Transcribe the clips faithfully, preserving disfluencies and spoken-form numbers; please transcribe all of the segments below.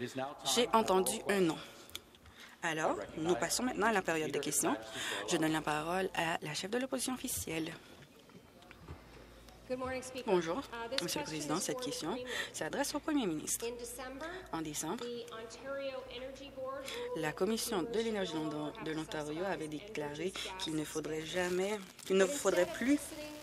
J'ai entendu un non. Alors, nous passons maintenant à la période de questions. Je donne la parole à la chef de l'opposition officielle. Bonjour, Monsieur le Président. Cette question s'adresse au Premier ministre. En décembre, la Commission de l'énergie de l'Ontario avait déclaré qu'il ne faudrait jamais, qu'il ne faudrait plus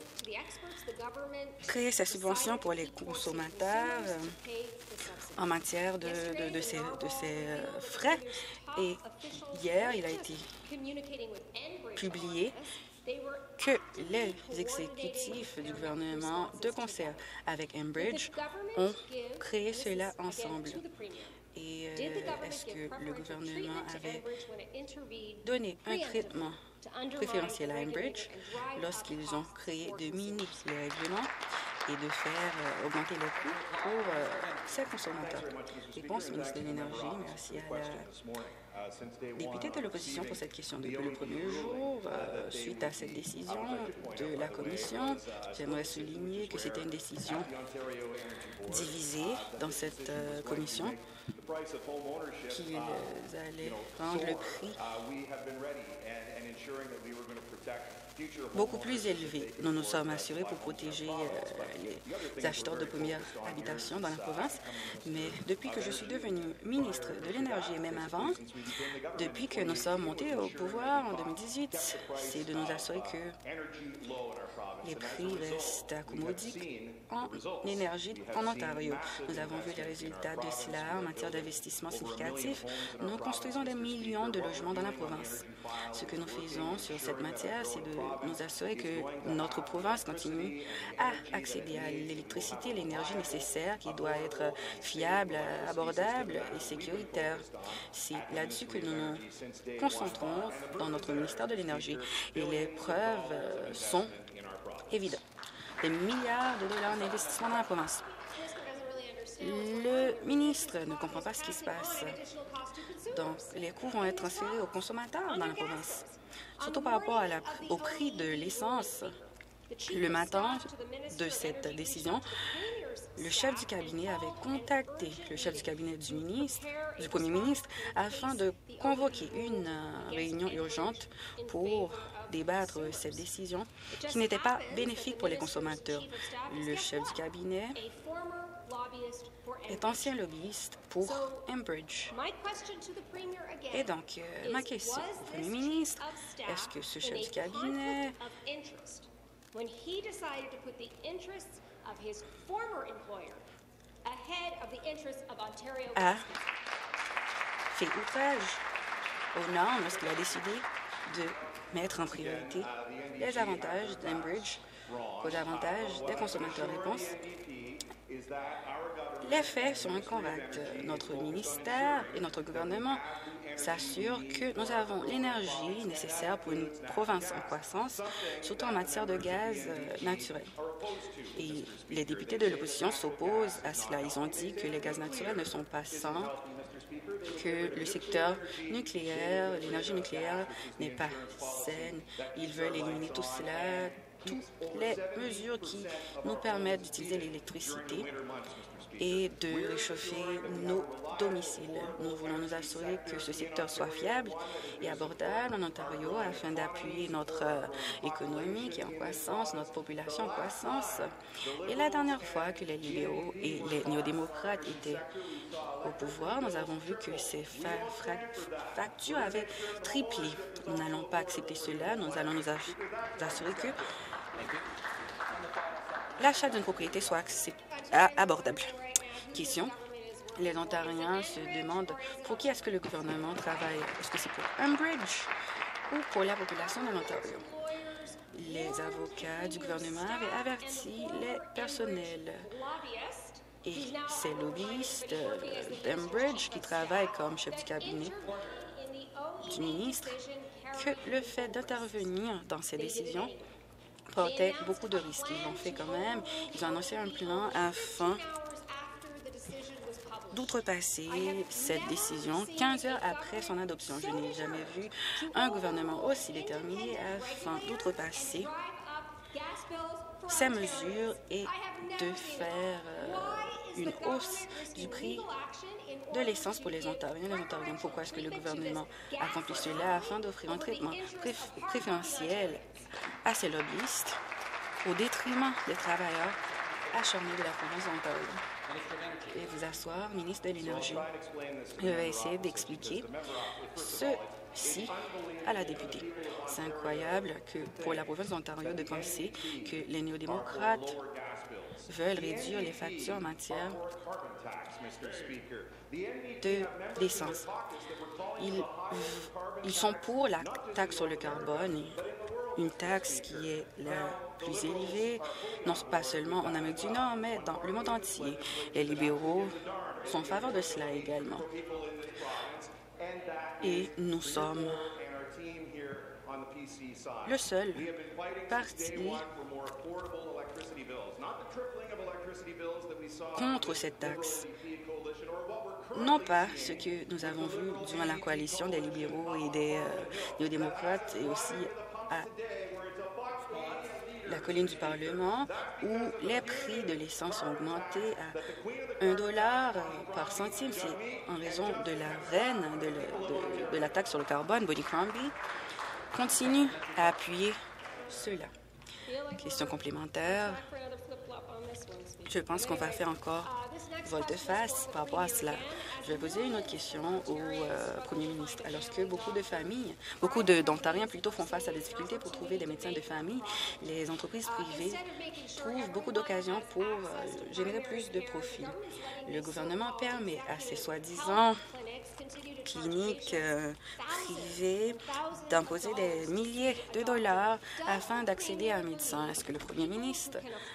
créer sa subvention pour les consommateurs euh, en matière de, de, de ces, de ces euh, frais. Et hier, il a été publié que les exécutifs du gouvernement, de concert avec Enbridge, ont créé cela ensemble. Et euh, est-ce que le gouvernement avait donné un traitement préférentiel à Enbridge lorsqu'ils ont créé de mini les règlements et de faire euh, augmenter les coûts pour euh, ces consommateurs? Réponse, ministre de l'Énergie. Merci à la députée de l'opposition pour cette question. Depuis le premier jour, euh, suite à cette décision de la Commission, j'aimerais souligner que c'était une décision divisée dans cette euh, Commission, qu'ils allaient rendre le prix beaucoup plus élevé. Nous nous sommes assurés pour protéger euh, les acheteurs de première habitation dans la province, mais depuis que je suis devenu ministre de l'Énergie et même avant, depuis que nous sommes montés au pouvoir en deux mille dix-huit, c'est de nous assurer que les prix restent accommodiques en énergie en Ontario. Nous avons vu les résultats de cela en matière d'investissement significatif. Nous construisons des millions de logements dans la province. Ce que nous faisons sur cette matière, c'est de nous assurer que notre province continue à accéder à l'électricité, l'énergie nécessaire qui doit être fiable, abordable et sécuritaire. C'est là-dessus que nous nous concentrons dans notre ministère de l'Énergie et les preuves euh, sont évidentes. Des milliards de dollars d'investissement dans la province. Le ministre ne comprend pas ce qui se passe. Donc, les coûts vont être transférés aux consommateurs dans la province, surtout par rapport à la, au prix de l'essence. Le matin de cette décision, le chef du cabinet avait contacté le chef du cabinet du ministre, du premier ministre, afin de convoquer une euh, réunion urgente pour débattre de cette décision qui n'était pas bénéfique pour les consommateurs. Le chef du cabinet est ancien lobbyiste pour Enbridge. Et donc, euh, ma question au Premier ministre, est-ce que ce chef du cabinet a fait outrage aux normes lorsqu'il a décidé de mettre en priorité les avantages d'Enbridge aux avantages des consommateurs? Réponse. Les faits sont incorrects. Notre ministère et notre gouvernement s'assurent que nous avons l'énergie nécessaire pour une province en croissance, surtout en matière de gaz naturel. Et les députés de l'opposition s'opposent à cela. Ils ont dit que les gaz naturels ne sont pas sains, que le secteur nucléaire, l'énergie nucléaire n'est pas saine. Ils veulent éliminer tout cela, toutes les mesures qui nous permettent d'utiliser l'électricité et de réchauffer nos domiciles. Nous voulons nous assurer que ce secteur soit fiable et abordable en Ontario afin d'appuyer notre euh, économie qui est en croissance, notre population en croissance. Et la dernière fois que les libéraux et les néo-démocrates étaient au pouvoir, nous avons vu que ces fa factures avaient triplé. Nous n'allons pas accepter cela. Nous allons nous assurer que l'achat d'une propriété soit abordable. Question. Les Ontariens se demandent pour qui est-ce que le gouvernement travaille. Est-ce que c'est pour Enbridge ou pour la population de l'Ontario? Les avocats du gouvernement avaient averti les personnels et ces lobbyistes d'Enbridge qui travaillent comme chef du cabinet du ministre que le fait d'intervenir dans ces décisions portait beaucoup de risques. Ils l'ont fait quand même. Ils ont annoncé un plan afin d'outrepasser cette décision quinze heures après son adoption. Je n'ai jamais vu un gouvernement aussi déterminé afin d'outrepasser ces mesures et de faire euh, une hausse du prix de l'essence pour les Ontariens et les Ontariennes. Pourquoi est-ce que le gouvernement accomplit cela afin d'offrir un traitement préf préférentiel à ces lobbyistes au détriment des travailleurs acharnés de la province de l'Ontario? Veuillez vous asseoir, ministre de l'Énergie. Je vais essayer d'expliquer ceci à la députée. C'est incroyable que pour la province de l'Ontario de penser que les néo-démocrates veulent réduire les factures en matière d'essence. Ils, ils sont pour la taxe sur le carbone, une taxe qui est la plus élevée, non pas seulement en Amérique du Nord, mais dans le monde entier. Les libéraux sont en faveur de cela également. Et nous sommes le seul parti contre cette taxe. Non pas ce que nous avons vu durant la coalition des libéraux et des euh, néo-démocrates et aussi à la colline du Parlement, où les prix de l'essence ont augmenté à un dollar par centime. C'est en raison de la reine de, le, de, de la taxe sur le carbone, Bonnie Crombie, continue à appuyer cela. Question complémentaire. Je pense qu'on va faire encore volte-face par rapport à cela. Je vais poser une autre question au euh, premier ministre. Alors que beaucoup de familles, beaucoup d'Ontariens plutôt font face à des difficultés pour trouver des médecins de famille, les entreprises privées trouvent beaucoup d'occasions pour euh, générer plus de profits. Le gouvernement permet à ces soi-disant cliniques euh, privées d'imposer des milliers de dollars afin d'accéder à un médecin. Est-ce que le premier ministre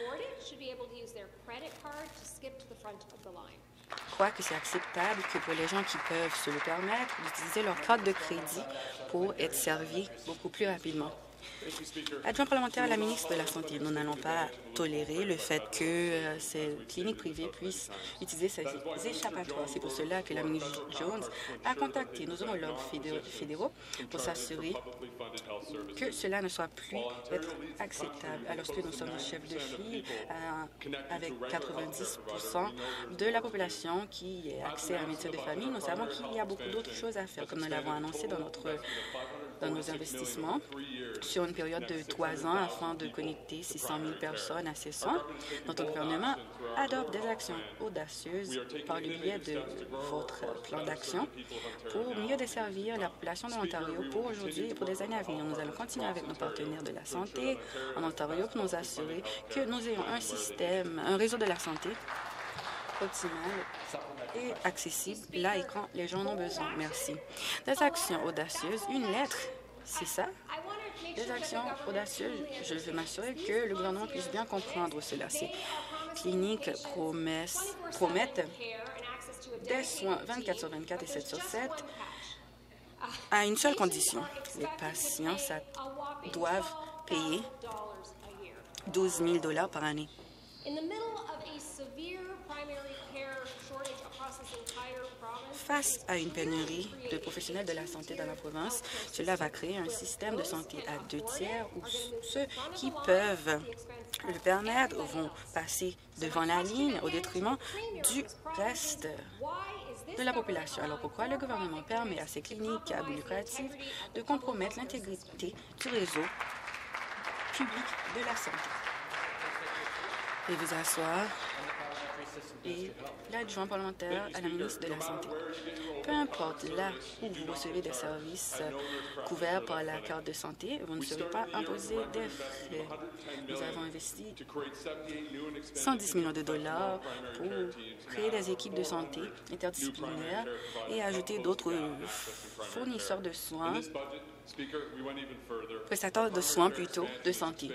croit que c'est acceptable que pour les gens qui peuvent se le permettre d'utiliser leur carte de crédit pour être servis beaucoup plus rapidement? Adjoint parlementaire à la ministre de la Santé, nous n'allons pas tolérer le fait que euh, ces cliniques privées puissent utiliser ces échappatoires. C'est pour cela que la ministre Jones a contacté nos homologues fédéraux pour s'assurer que cela ne soit plus être acceptable. Alors que nous sommes chefs de file euh, avec quatre-vingt-dix pour cent de la population qui a accès à un médecin de famille, nous savons qu'il y a beaucoup d'autres choses à faire, comme nous l'avons annoncé dans notre dans nos investissements sur une période de trois ans afin de connecter six cent mille personnes à ces soins. Notre gouvernement adopte des actions audacieuses par le biais de votre plan d'action pour mieux desservir la population de l'Ontario pour aujourd'hui et pour des années à venir. Nous allons continuer avec nos partenaires de la santé en Ontario pour nous assurer que nous ayons un système, un réseau de la santé optimal et accessible là et quand les gens en ont besoin. Merci. Des actions audacieuses, une lettre, c'est ça? Des actions audacieuses, je veux m'assurer que le gouvernement puisse bien comprendre cela. Ces cliniques promesses, promettent des soins vingt-quatre sur vingt-quatre et sept sur sept à une seule condition. Les patients ça, doivent payer douze mille dollars par année. Face à une pénurie de professionnels de la santé dans la province, cela va créer un système de santé à deux tiers où ceux qui peuvent le permettre vont passer devant la ligne au détriment du reste de la population. Alors pourquoi le gouvernement permet à ces cliniques à but lucratif de compromettre l'intégrité du réseau public de la santé? Et vous asseoir. Et l'adjoint parlementaire à la ministre de la Santé. Peu importe là où vous recevez des services couverts par la carte de santé, vous ne serez pas imposé des frais. Nous avons investi cent dix millions de dollars pour créer des équipes de santé interdisciplinaires et ajouter d'autres fournisseurs de soins, prestataires de soins plutôt, de santé.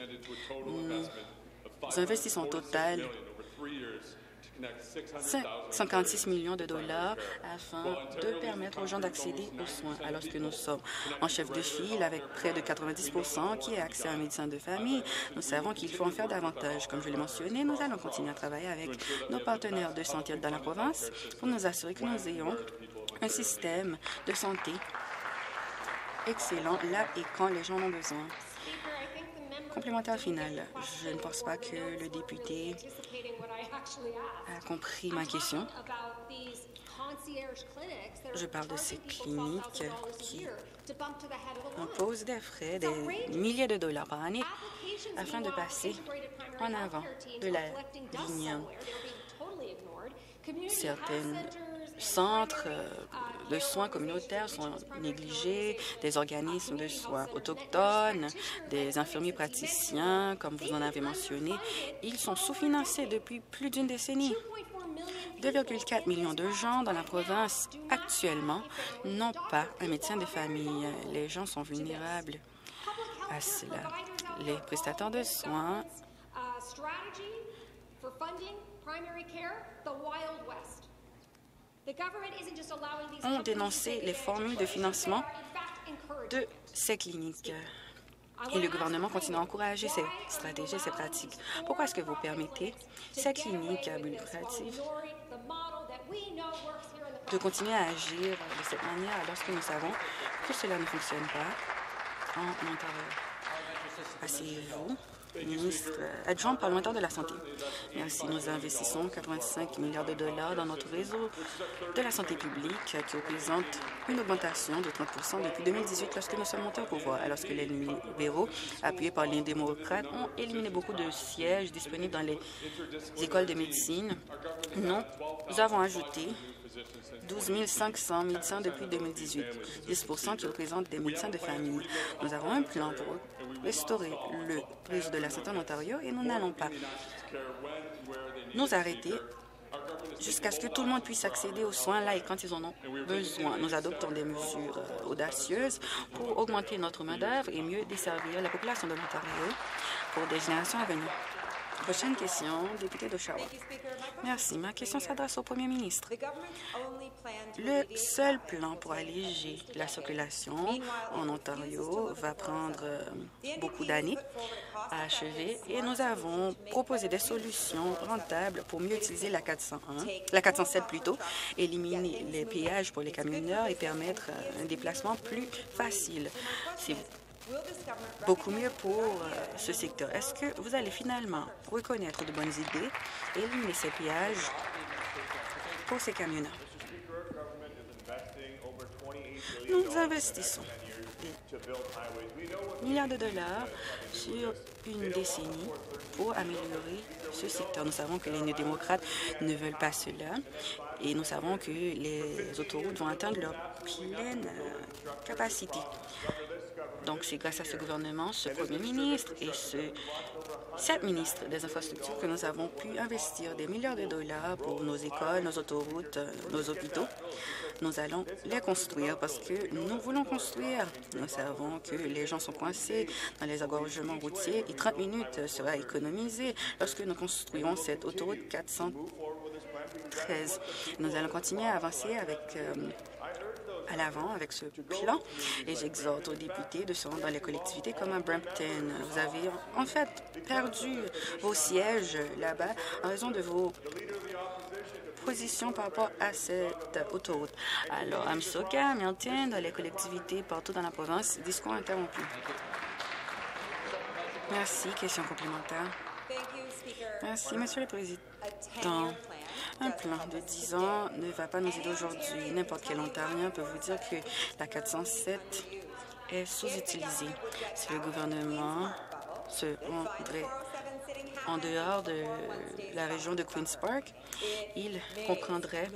Nous investissons au total cinquante-six millions de dollars afin de permettre aux gens d'accéder aux soins. Alors que nous sommes en chef de file avec près de quatre-vingt-dix pour cent qui a accès à un médecin de famille, nous savons qu'il faut en faire davantage. Comme je l'ai mentionné, nous allons continuer à travailler avec nos partenaires de santé dans la province pour nous assurer que nous ayons un système de santé excellent là et quand les gens en ont besoin. Complémentaire final. Je ne pense pas que le député a compris ma question. Je parle de ces cliniques qui imposent des frais, des milliers de dollars par année, afin de passer en avant de la ligne. Certains centres de soins communautaires sont négligés, des organismes de soins autochtones, des infirmiers praticiens, comme vous en avez mentionné. Ils sont sous-financés depuis plus d'une décennie. deux virgule quatre millions de gens dans la province actuellement n'ont pas un médecin de famille. Les gens sont vulnérables à cela. Les prestataires de soins ont dénoncé les formules de financement de ces cliniques. Et le gouvernement continue à encourager ces stratégies et ces pratiques. Pourquoi est-ce que vous permettez ces cliniques à but lucratif de continuer à agir de cette manière alors que nous savons que cela ne fonctionne pas en Ontario? Asseyez-vous. Ministre adjoint parlementaire de la Santé. Merci. Nous investissons quatre-vingt-cinq milliards de dollars dans notre réseau de la santé publique qui représente une augmentation de trente pour cent depuis deux mille dix-huit lorsque nous sommes montés au pouvoir, alors que les libéraux, appuyés par les démocrates, ont éliminé beaucoup de sièges disponibles dans les écoles de médecine. Non, nous avons ajouté douze mille cinq cents médecins depuis deux mille dix-huit, dix pour cent qui représentent des médecins de famille. Nous avons un plan pour restaurer le réseau de la santé en Ontario et nous n'allons pas nous arrêter jusqu'à ce que tout le monde puisse accéder aux soins là et quand ils en ont besoin. Nous adoptons des mesures euh, audacieuses pour augmenter notre main-d'œuvre et mieux desservir la population de l'Ontario pour des générations à venir. Prochaine question, député d'Oshawa. Merci. Ma question s'adresse au premier ministre. Le seul plan pour alléger la circulation en Ontario va prendre euh, beaucoup d'années à achever et nous avons proposé des solutions rentables pour mieux utiliser la quatre cent un, la quatre cent sept plutôt, éliminer les péages pour les camionneurs et permettre un déplacement plus facile. C'est beaucoup mieux pour euh, ce secteur. Est-ce que vous allez finalement reconnaître de bonnes idées et éliminer ces péages pour ces camionneurs? Nous investissons des milliards de dollars sur une décennie pour améliorer ce secteur. Nous savons que les néo-démocrates ne veulent pas cela et nous savons que les autoroutes vont atteindre leur pleine euh, capacité. Donc, c'est grâce à ce gouvernement, ce premier ministre et ce, cette ministre des Infrastructures que nous avons pu investir des milliards de dollars pour nos écoles, nos autoroutes, nos hôpitaux. Nous allons les construire parce que nous voulons construire. Nous savons que les gens sont coincés dans les engorgements routiers et trente minutes sera économisé lorsque nous construirons cette autoroute quatre cent treize. Nous allons continuer à avancer avec... Euh, à l'avant avec ce plan et j'exhorte aux députés de se rendre dans les collectivités comme à Brampton. Vous avez en fait perdu vos sièges là-bas en raison de vos positions par rapport à cette autoroute. Alors, à Mississauga, Milton, dans les collectivités partout dans la province, discours interrompu. Merci. Question complémentaire. Merci, Monsieur le Président. Un plan de dix ans ne va pas nous aider aujourd'hui. N'importe quel Ontarien peut vous dire que la quatre cent sept est sous-utilisée. Si le gouvernement se rendrait en dehors de la région de Queen's Park, il comprendrait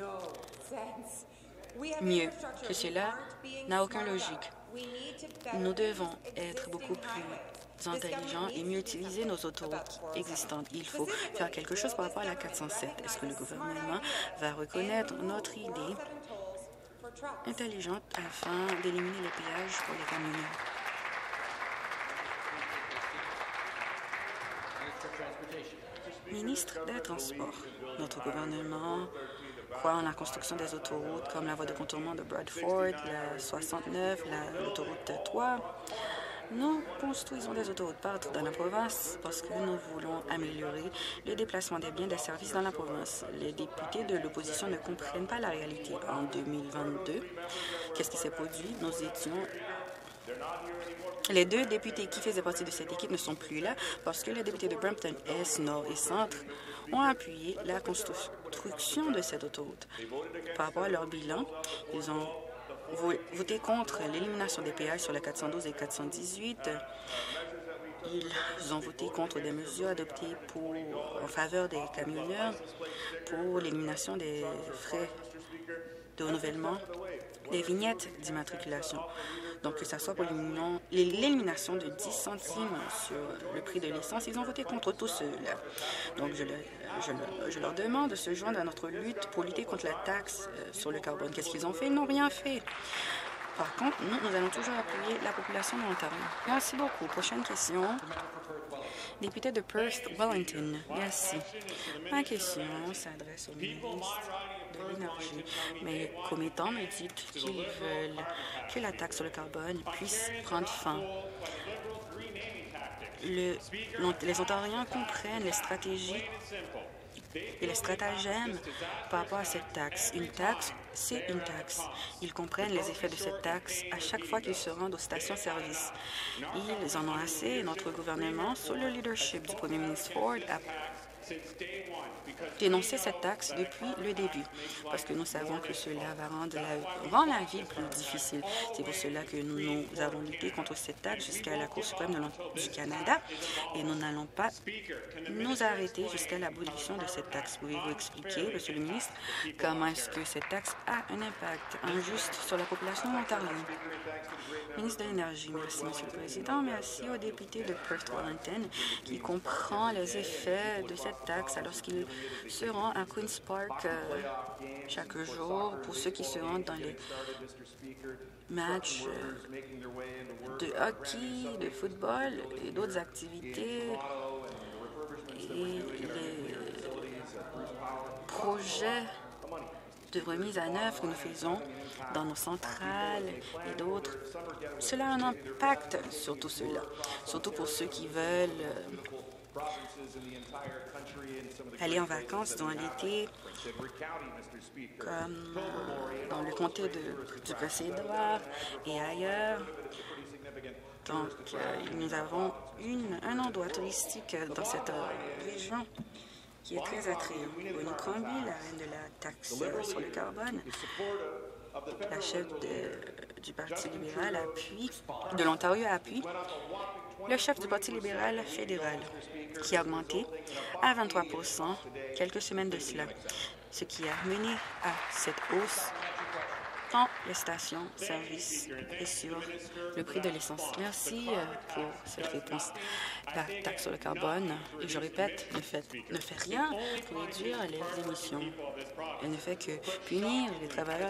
mieux que cela n'a aucune logique. Nous devons être beaucoup plus intelligents et mieux utiliser nos autoroutes existantes. Il faut faire quelque chose par rapport à la quatre cent sept. Est-ce que le gouvernement va reconnaître notre idée intelligente afin d'éliminer les péages pour les camionneurs? Ministre des Transports, notre gouvernement croit en la construction des autoroutes comme la voie de contournement de Bradford, la soixante-neuf, l'autoroute trois. Nous construisons des autoroutes partout dans la province parce que nous voulons améliorer le déplacement des biens et des services dans la province. Les députés de l'opposition ne comprennent pas la réalité. En deux mille vingt-deux, qu'est-ce qui s'est produit? Nous étions... Les deux députés qui faisaient partie de cette équipe ne sont plus là parce que les députés de Brampton Est, Nord et Centre ont appuyé la construction de cette autoroute. Par rapport à leur bilan, ils ont voté contre l'élimination des péages sur la quatre cent douze et quatre cent dix-huit. Ils ont voté contre des mesures adoptées pour, en faveur des camionneurs pour l'élimination des frais de renouvellement des vignettes d'immatriculation. Donc, que ce soit pour l'élimination de dix centimes sur le prix de l'essence, ils ont voté contre tout cela. Donc, je, le, je, le, je leur demande de se joindre à notre lutte pour lutter contre la taxe sur le carbone. Qu'est-ce qu'ils ont fait? Ils n'ont rien fait. Par contre, nous, nous allons toujours appuyer la population de l'Ontario. Merci beaucoup. Prochaine question. Député de Perth-Wellington. Merci. Ma question s'adresse au ministre de l'Énergie. Mes commettants me disent qu'ils veulent que la taxe sur le carbone puisse prendre fin. Le, les Ontariens comprennent les stratégies et les stratagèmes par rapport à cette taxe. Une taxe, c'est une taxe. Ils comprennent les effets de cette taxe à chaque fois qu'ils se rendent aux stations-service. Ils en ont assez. Notre gouvernement, sous le leadership du premier ministre Ford, a dénoncé cette taxe depuis le début, parce que nous savons que cela va rendre la, rend la vie plus difficile. C'est pour cela que nous, nous avons lutté contre cette taxe jusqu'à la Cour suprême de du Canada et nous n'allons pas nous arrêter jusqu'à l'abolition de cette taxe. Pouvez-vous expliquer, Monsieur le ministre, comment est-ce que cette taxe a un impact injuste sur la population ontarienne? Ministre de l'Énergie, merci, Monsieur le Président. Merci au député de Perth-Wellington qui comprend les effets de cette taxe lorsqu'il se rend à Queen's Park euh, chaque jour pour ceux qui se rendent dans les matchs euh, de hockey, de football et d'autres activités et les projets de remise à neuf que nous faisons dans nos centrales et d'autres. Cela a un impact sur tout cela, surtout pour ceux qui veulent euh, aller en vacances dans l'été, comme euh, dans le comté de, du Prince-Édouard et ailleurs. Donc, euh, nous avons une, un endroit touristique dans cette euh, région qui est très attrayant. Bonnie Crombie, la reine de la taxe sur le carbone, la chef de, du Parti libéral appuie, de l'Ontario appuie le chef du Parti libéral fédéral, qui a augmenté à vingt-trois pour cent quelques semaines de cela, ce qui a mené à cette hausse dans les stations-service et sur le prix de l'essence. Merci pour cette réponse. La taxe sur le carbone, et je répète, ne fait, ne fait rien pour réduire les émissions. Elle ne fait que punir les travailleurs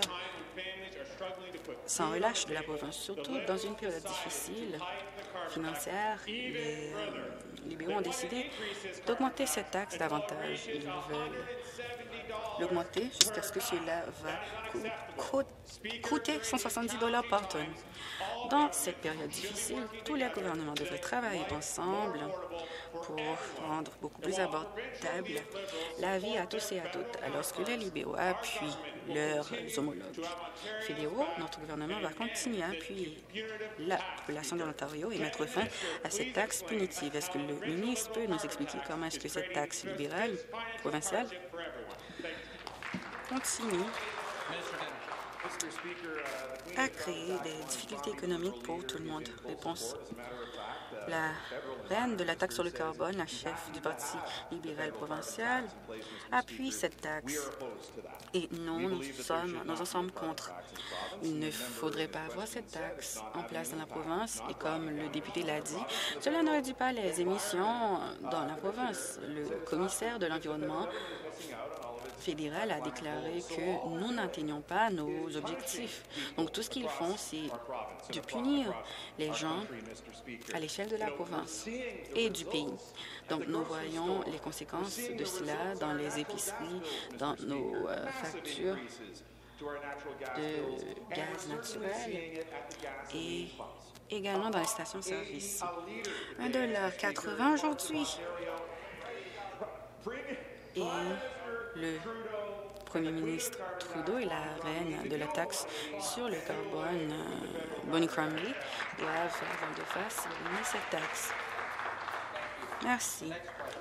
sans relâche de la province, surtout dans une période difficile financière. Les libéraux ont décidé d'augmenter cette taxe davantage. Ils veulent l'augmenter jusqu'à ce que cela va coûter cent soixante-dix dollars par tonne. Dans cette période difficile, tous les gouvernements devraient travailler ensemble pour rendre beaucoup plus abordable la vie à tous et à toutes. Alors que les libéraux appuient leurs homologues fédéraux, notre gouvernement va continuer à appuyer la population de l'Ontario et mettre fin à cette taxe punitive. Est-ce que le ministre peut nous expliquer comment est-ce que cette taxe libérale provinciale continue à créer des difficultés économiques pour tout le monde? Réponse. La reine de la taxe sur le carbone, la chef du Parti libéral provincial, appuie cette taxe. Et nous, nous sommes, nous en sommes contre. Il ne faudrait pas avoir cette taxe en place dans la province. Et comme le député l'a dit, cela ne réduit pas les émissions dans la province. Le commissaire de l'environnement fédéral a déclaré que nous n'atteignons pas nos objectifs. Donc, tout ce qu'ils font, c'est de punir les gens à l'échelle de la province et du pays. Donc, nous voyons les conséquences de cela dans les épiceries, dans nos euh, factures de gaz naturel et également dans les stations-service. un dollar quatre-vingts aujourd'hui. Et le premier ministre Trudeau et la reine de la taxe sur le carbone, euh, Bonnie Crombie, doivent faire volte-face et éliminer cette taxe. Merci.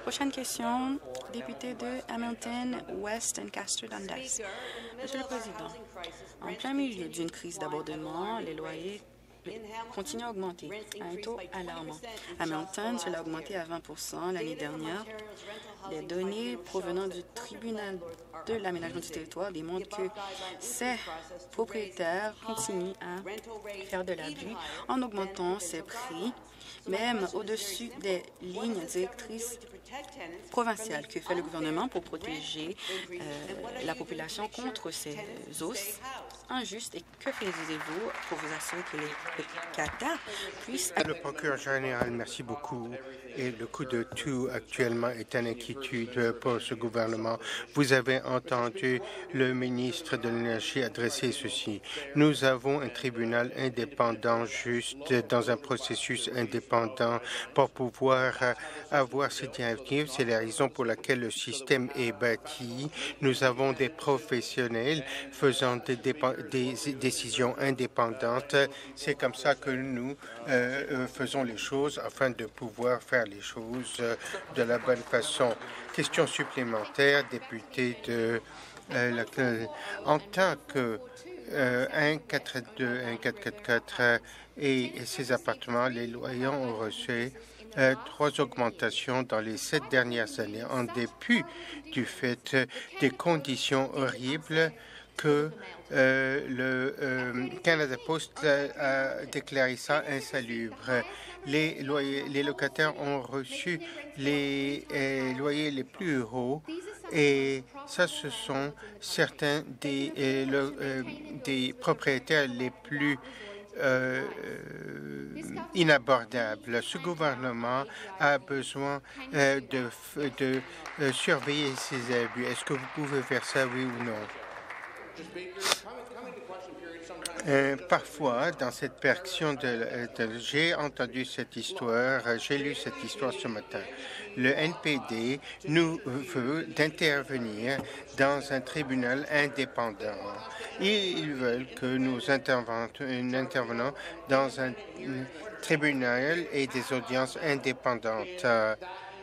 Prochaine question, député de Hamilton West Ancaster Dundas. Monsieur le Président, en plein milieu d'une crise d'abandonnement, les loyers continuent à augmenter à un taux alarmant. À Hamilton, cela a augmenté à vingt pour cent l'année dernière. Les données provenant du tribunal de l'aménagement du territoire démontrent que ces propriétaires continuent à faire de l'abus en augmentant ces prix, même au-dessus des lignes directrices provinciales. Que fait le gouvernement pour protéger euh, la population contre ces hausses injustes et que faisiez-vous pour vous assurer que les locataires puissent... Le procureur général, merci beaucoup. Et le coût de tout actuellement est une inquiétude pour ce gouvernement. Vous avez entendu le ministre de l'Énergie adresser ceci. Nous avons un tribunal indépendant juste dans un processus indépendant pour pouvoir avoir ces directives. C'est la raison pour laquelle le système est bâti. Nous avons des professionnels faisant des, des décisions indépendantes. C'est comme ça que nous euh, faisons les choses afin de pouvoir faire les choses euh, de la bonne façon. Question supplémentaire, député de euh, la, euh, en tant que euh, un quatre deux, un quatre quatre quatre et, et ces appartements, les loyers ont reçu euh, trois augmentations dans les sept dernières années, en dépit du fait des conditions horribles que euh, le euh, Canada Post a, a déclaré ça insalubre. Les, loyers, les locataires ont reçu les euh, loyers les plus hauts et ça, ce sont certains des, euh, le, euh, des propriétaires les plus Euh, inabordable. Ce gouvernement a besoin euh, de, de euh, surveiller ces abus. Est-ce que vous pouvez faire ça, oui ou non? Euh, parfois, dans cette perception de, de j'ai entendu cette histoire, j'ai lu cette histoire ce matin. Le N P D nous veut d'intervenir dans un tribunal indépendant. Ils veulent que nous intervenons dans un tribunal et des audiences indépendantes. Euh,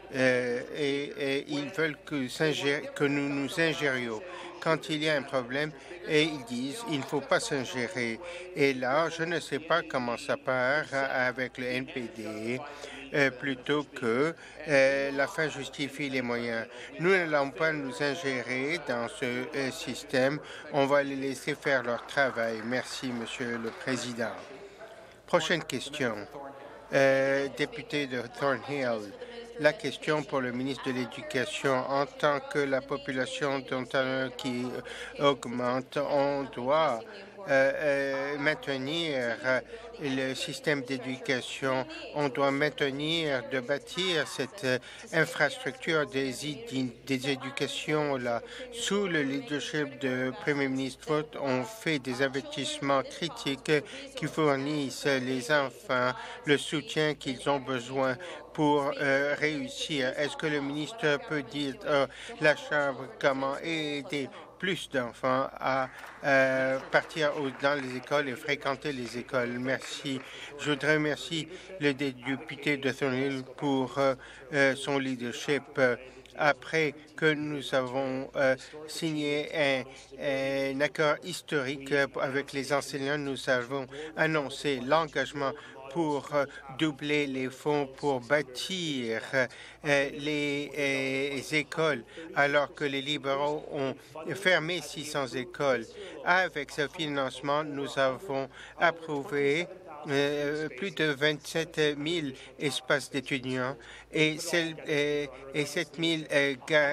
et, et ils veulent que, que nous nous ingérions. Quand il y a un problème, et ils disent il ne faut pas s'ingérer. Et là, je ne sais pas comment ça part avec le N P D. Euh, plutôt que euh, la fin justifie les moyens. Nous n'allons pas nous ingérer dans ce euh, système. On va les laisser faire leur travail. Merci, Monsieur le Président. Prochaine question. Euh, député de Thornhill. La question pour le ministre de l'Éducation. En tant que la population d'Ontario qui augmente, on doit euh, euh, maintenir le système d'éducation. On doit maintenir de bâtir cette euh, infrastructure des, des éducations là. Sous le leadership de Premier ministre Foote, on fait des investissements critiques qui fournissent les enfants le soutien qu'ils ont besoin pour euh, réussir. Est-ce que le ministre peut dire à la Chambre comment aider plus d'enfants à euh, partir au, dans les écoles et fréquenter les écoles? Merci. Je voudrais remercier le député de Thornhill pour euh, euh, son leadership. Après que nous avons euh, signé un, un accord historique avec les enseignants, nous avons annoncé l'engagement pour euh, doubler les fonds pour bâtir euh, les, euh, les écoles, alors que les libéraux ont fermé six cents écoles. Avec ce financement, nous avons approuvé Euh, plus de vingt-sept mille espaces d'étudiants et, euh, et sept mille euh,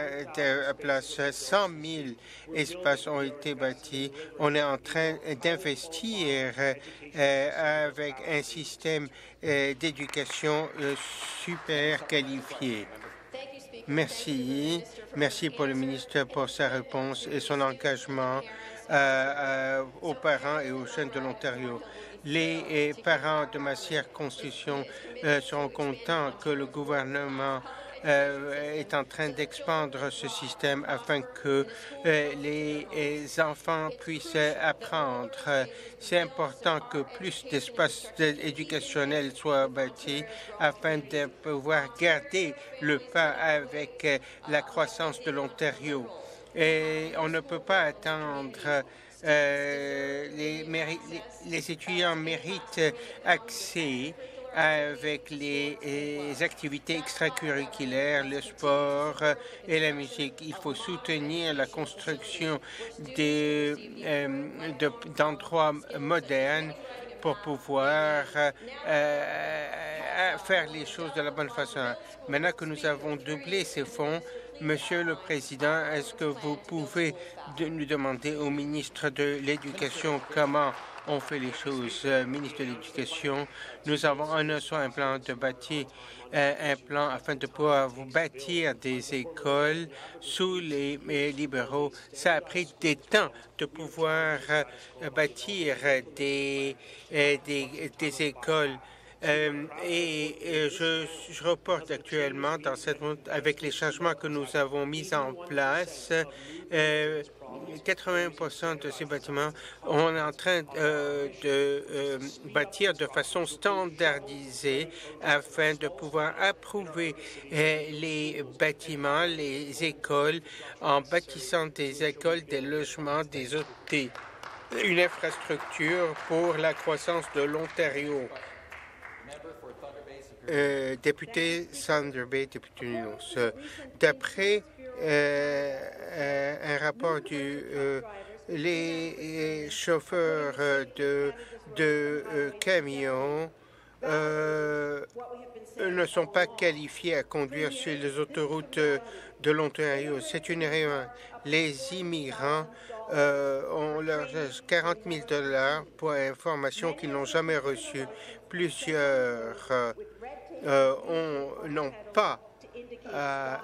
places. cent mille espaces ont été bâtis. On est en train d'investir euh, avec un système euh, d'éducation euh, super qualifié. Merci. Merci pour le ministre pour sa réponse et son engagement euh, euh, aux parents et aux jeunes de l'Ontario. Les euh, parents de ma circonscription euh, seront contents que le gouvernement euh, est en train d'expandre ce système afin que euh, les, les enfants puissent apprendre. C'est important que plus d'espaces éducationnels soient bâtis afin de pouvoir garder le pas avec la croissance de l'Ontario. Et on ne peut pas attendre. Euh, les, les, les étudiants méritent accès avec les, les activités extracurriculaires, le sport et la musique. Il faut soutenir la construction d'endroits euh, de, modernes pour pouvoir euh, faire les choses de la bonne façon. Maintenant que nous avons doublé ces fonds, Monsieur le Président, est-ce que vous pouvez de nous demander au ministre de l'Éducation comment on fait les choses? Euh, ministre de l'Éducation, nous avons un seul un plan de bâtir euh, un plan afin de pouvoir vous bâtir des écoles sous les, les libéraux. Ça a pris des temps de pouvoir euh, bâtir des, euh, des, des écoles. Euh, et euh, je, je reporte actuellement dans cette avec les changements que nous avons mis en place. Euh, quatre-vingts pour cent de ces bâtiments, on est en train euh, de euh, bâtir de façon standardisée afin de pouvoir approuver euh, les bâtiments, les écoles, en bâtissant des écoles, des logements, des hôtels, une infrastructure pour la croissance de l'Ontario. Euh, député Thunder Bay, député Nunos. D'après euh, euh, un rapport du euh, les chauffeurs de, de euh, camions euh, ne sont pas qualifiés à conduire sur les autoroutes de l'Ontario. C'est une erreur. Les immigrants euh, ont leur quarante mille dollars pour information qu'ils n'ont jamais reçue. Plusieurs euh, euh, n'ont pas euh,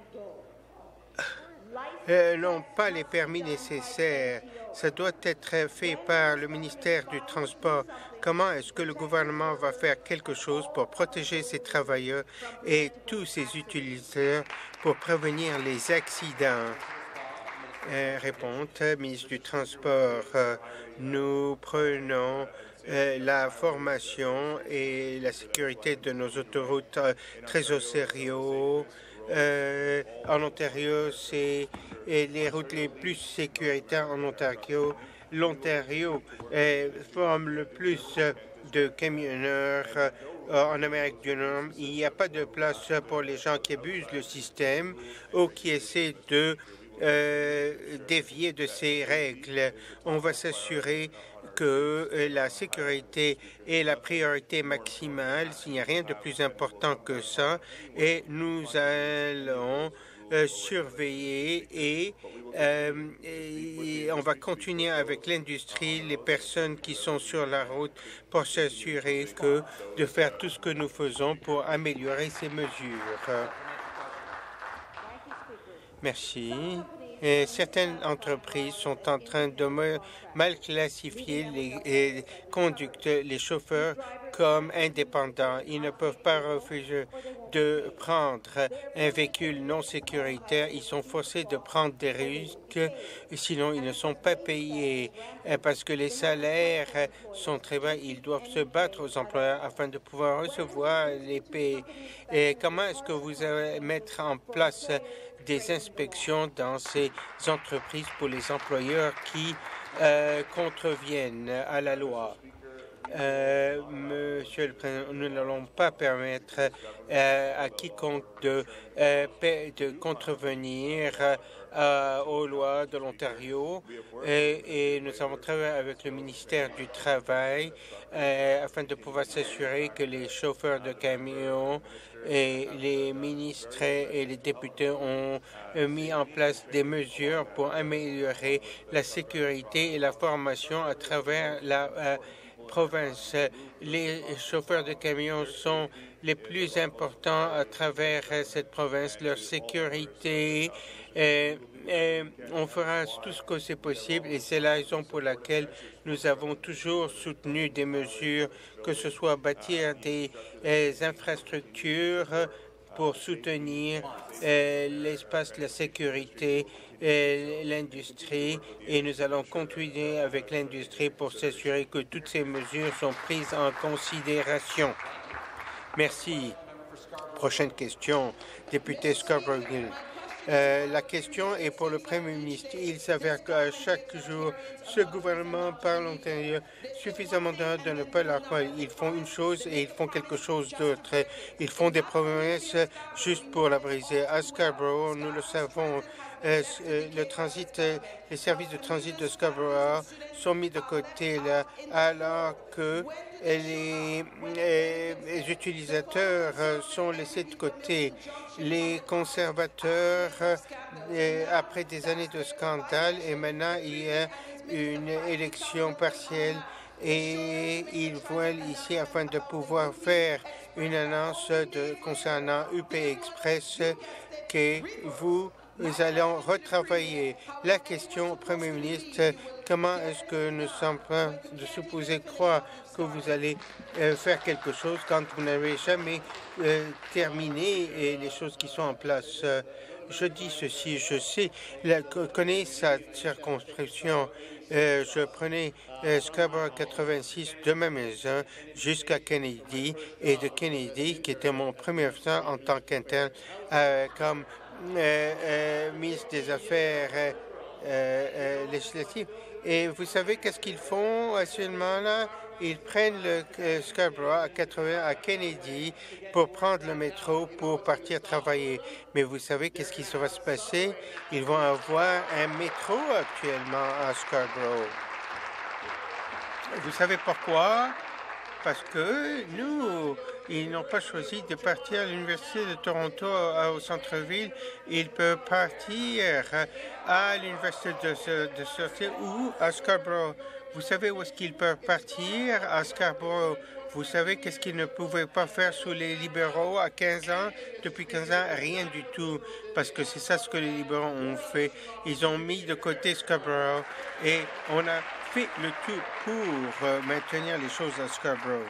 euh, n'ont pas les permis nécessaires. Ça doit être fait par le ministère du Transport. Comment est-ce que le gouvernement va faire quelque chose pour protéger ces travailleurs et tous ces utilisateurs pour prévenir les accidents? Euh, réponse, ministre du Transport, euh, nous prenons euh, la formation et la sécurité de nos autoroutes euh, très au sérieux. Euh, en Ontario, c'est les routes les plus sécuritaires en Ontario. L'Ontario euh, forme le plus de camionneurs euh, en Amérique du Nord. Il n'y a pas de place pour les gens qui abusent le système ou qui essaient de euh, dévier de ces règles. On va s'assurer que la sécurité est la priorité maximale. Il n'y a rien de plus important que ça. Et nous allons euh, surveiller et, euh, et on va continuer avec l'industrie, les personnes qui sont sur la route pour s'assurer que de faire tout ce que nous faisons pour améliorer ces mesures. Merci. Et certaines entreprises sont en train de mal classifier les, les conducteurs, les chauffeurs comme indépendants. Ils ne peuvent pas refuser de prendre un véhicule non sécuritaire. Ils sont forcés de prendre des risques, sinon ils ne sont pas payés parce que les salaires sont très bas. Ils doivent se battre aux employeurs afin de pouvoir recevoir les paies. Et comment est-ce que vous allez mettre en place des inspections dans ces entreprises pour les employeurs qui euh, contreviennent à la loi? Euh, Monsieur le Président, nous n'allons pas permettre euh, à quiconque de, euh, de contrevenir euh, aux lois de l'Ontario et, et nous avons travaillé avec le ministère du Travail euh, afin de pouvoir s'assurer que les chauffeurs de camions et les ministres et les députés ont mis en place des mesures pour améliorer la sécurité et la formation à travers la euh, province. Les chauffeurs de camions sont les plus importants à travers cette province. Leur sécurité, euh, euh, on fera tout ce que c'est possible et c'est la raison pour laquelle nous avons toujours soutenu des mesures, que ce soit bâtir des euh, infrastructures pour soutenir euh, l'espace de la sécurité, euh, l'industrie, et nous allons continuer avec l'industrie pour s'assurer que toutes ces mesures sont prises en considération. Merci. Prochaine question, député Scarborough. Euh, la question est pour le Premier ministre. Il s'avère qu'à chaque jour, ce gouvernement parle l'Ontario suffisamment de ne pas la croire. Ils font une chose et ils font quelque chose d'autre. Ils font des promesses juste pour la briser. À Scarborough, nous le savons, euh, le transit, les services de transit de Scarborough sont mis de côté là, alors que les, les, les utilisateurs sont laissés de côté. Les conservateurs, euh, après des années de scandale, et maintenant il y a une élection partielle et ils voient ici afin de pouvoir faire une annonce de, concernant U P Express que vous nous allons retravailler. La question au Premier ministre, comment est-ce que nous sommes prêts de supposer croire que vous allez euh, faire quelque chose quand vous n'avez jamais euh, terminé et les choses qui sont en place? Euh, je dis ceci, je sais, je connais sa circonscription. Euh, je prenais euh, Scarborough quatre-vingt-six de ma maison jusqu'à Kennedy, et de Kennedy, qui était mon premier officier en tant qu'interne, euh, comme Euh, euh, ministre des Affaires euh, euh, législatives. Et vous savez qu'est-ce qu'ils font actuellement là? Ils prennent le euh, Scarborough à quatre-vingts à Kennedy pour prendre le métro pour partir travailler. Mais vous savez qu'est-ce qui va se passer? Ils vont avoir un métro actuellement à Scarborough. Vous savez pourquoi? Parce que nous, ils n'ont pas choisi de partir à l'Université de Toronto au centre-ville. Ils peuvent partir à l'Université de, de Sortie ou à Scarborough. Vous savez où est-ce qu'ils peuvent partir? À Scarborough. Vous savez qu'est-ce qu'ils ne pouvaient pas faire sous les libéraux à quinze ans? Depuis quinze ans, rien du tout. Parce que c'est ça ce que les libéraux ont fait. Ils ont mis de côté Scarborough et on a fait le tout pour euh, maintenir les choses à Scarborough.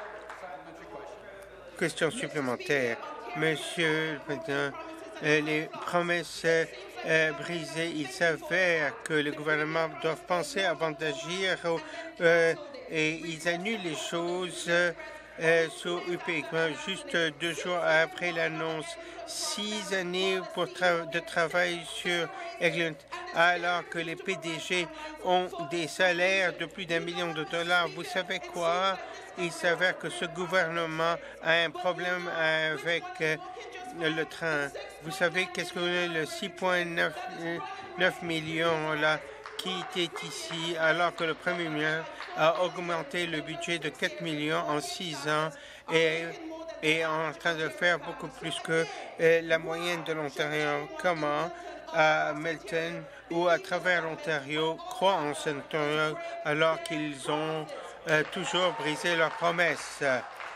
Question supplémentaire. Monsieur le Président, euh, les promesses euh, brisées, il s'avère que le gouvernement doit penser avant d'agir euh, et ils annulent les choses euh, sur U P. Juste deux jours après l'annonce, six années pour tra de travail sur Eglinton, alors que les P D G ont des salaires de plus d'un million de dollars. Vous savez quoi? Il s'avère que ce gouvernement a un problème avec euh, le train. Vous savez qu'est-ce que le six virgule neuf millions là qui était ici, alors que le Premier ministre a augmenté le budget de quatre millions en six ans et est en train de faire beaucoup plus que euh, la moyenne de l'Ontario. Comment à Milton ou à travers l'Ontario croient en cet Ontario alors qu'ils ont euh, toujours brisé leurs promesses?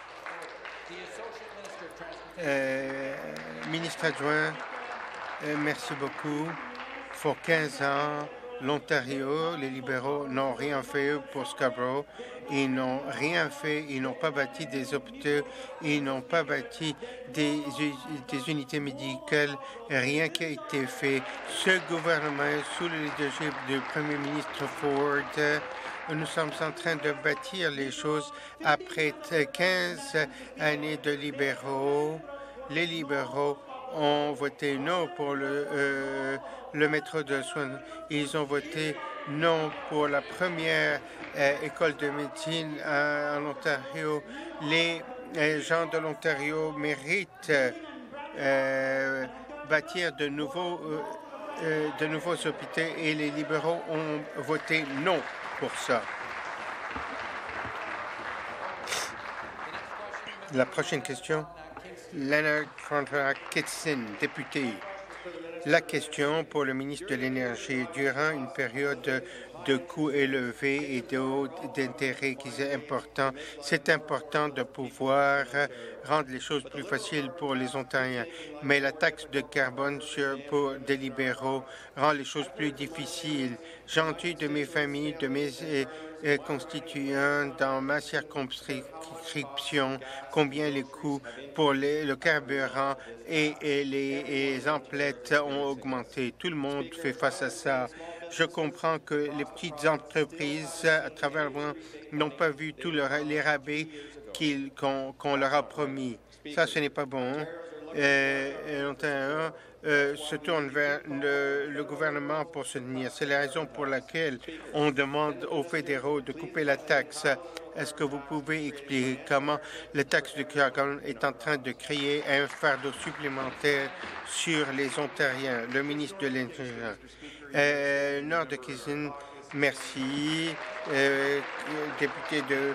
Euh, ministre adjoint, euh, merci beaucoup. Pour quinze ans, l'Ontario, les libéraux n'ont rien fait pour Scarborough. Ils n'ont rien fait, ils n'ont pas bâti des hôpitaux, ils n'ont pas bâti des, des unités médicales, rien qui a été fait. Ce gouvernement, sous le leadership du Premier ministre Ford, nous sommes en train de bâtir les choses après quinze années de libéraux. Les libéraux ont voté non pour le, euh, le métro de Swan. Ils ont voté non pour la première euh, école de médecine euh, en Ontario. Les euh, gens de l'Ontario méritent euh, bâtir de nouveaux, euh, euh, de nouveaux hôpitaux et les libéraux ont voté non pour ça. La prochaine question. Leonard Frontenac-Kitson, député. La question pour le ministre de l'Énergie. Durant une période de coûts élevés et d'intérêts qui est important. C'est important de pouvoir rendre les choses plus faciles pour les Ontariens. Mais la taxe de carbone sur, pour des libéraux rend les choses plus difficiles. J'ai entendu de mes familles, de mes euh, euh, constituants dans ma circonscription combien les coûts pour les, le carburant et, et les, et les emplettes ont augmenté. Tout le monde fait face à ça. Je comprends que les petites entreprises à travers le monde n'ont pas vu tous les rabais qu'on qu'on leur a promis. Ça, ce n'est pas bon. Euh, L'Ontario euh, se tourne vers le, le gouvernement pour se tenir. C'est la raison pour laquelle on demande aux fédéraux de couper la taxe. Est-ce que vous pouvez expliquer comment la taxe de carbone est en train de créer un fardeau supplémentaire sur les Ontariens? Le ministre de l'Intérieur. Euh, Nord de Kingston, merci. Euh, député de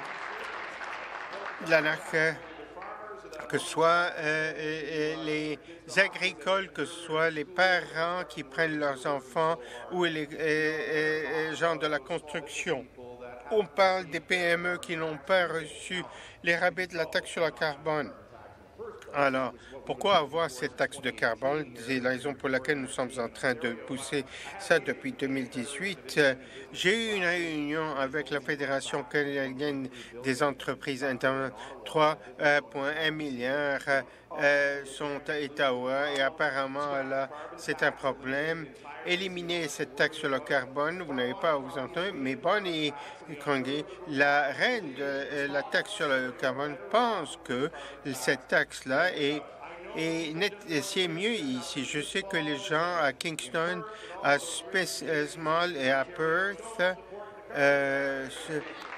Lanark, que ce soit euh, euh, les agricoles, que ce soit les parents qui prennent leurs enfants ou les euh, euh, gens de la construction. On parle des P M E qui n'ont pas reçu les rabais de la taxe sur le carbone. Alors, pourquoi avoir cette taxe de carbone? C'est la raison pour laquelle nous sommes en train de pousser ça depuis deux mille dix-huit. J'ai eu une réunion avec la Fédération canadienne des entreprises indépendantes. trois virgule un milliards euh, sont à Ottawa et apparemment, là, c'est un problème. Éliminer cette taxe sur le carbone, vous n'avez pas à vous entendre, mais Bonnie Congy, la reine de euh, la taxe sur le carbone, pense que cette taxe-là est, est net, c'est mieux ici. Je sais que les gens à Kingston, à Small et à Perth euh, se,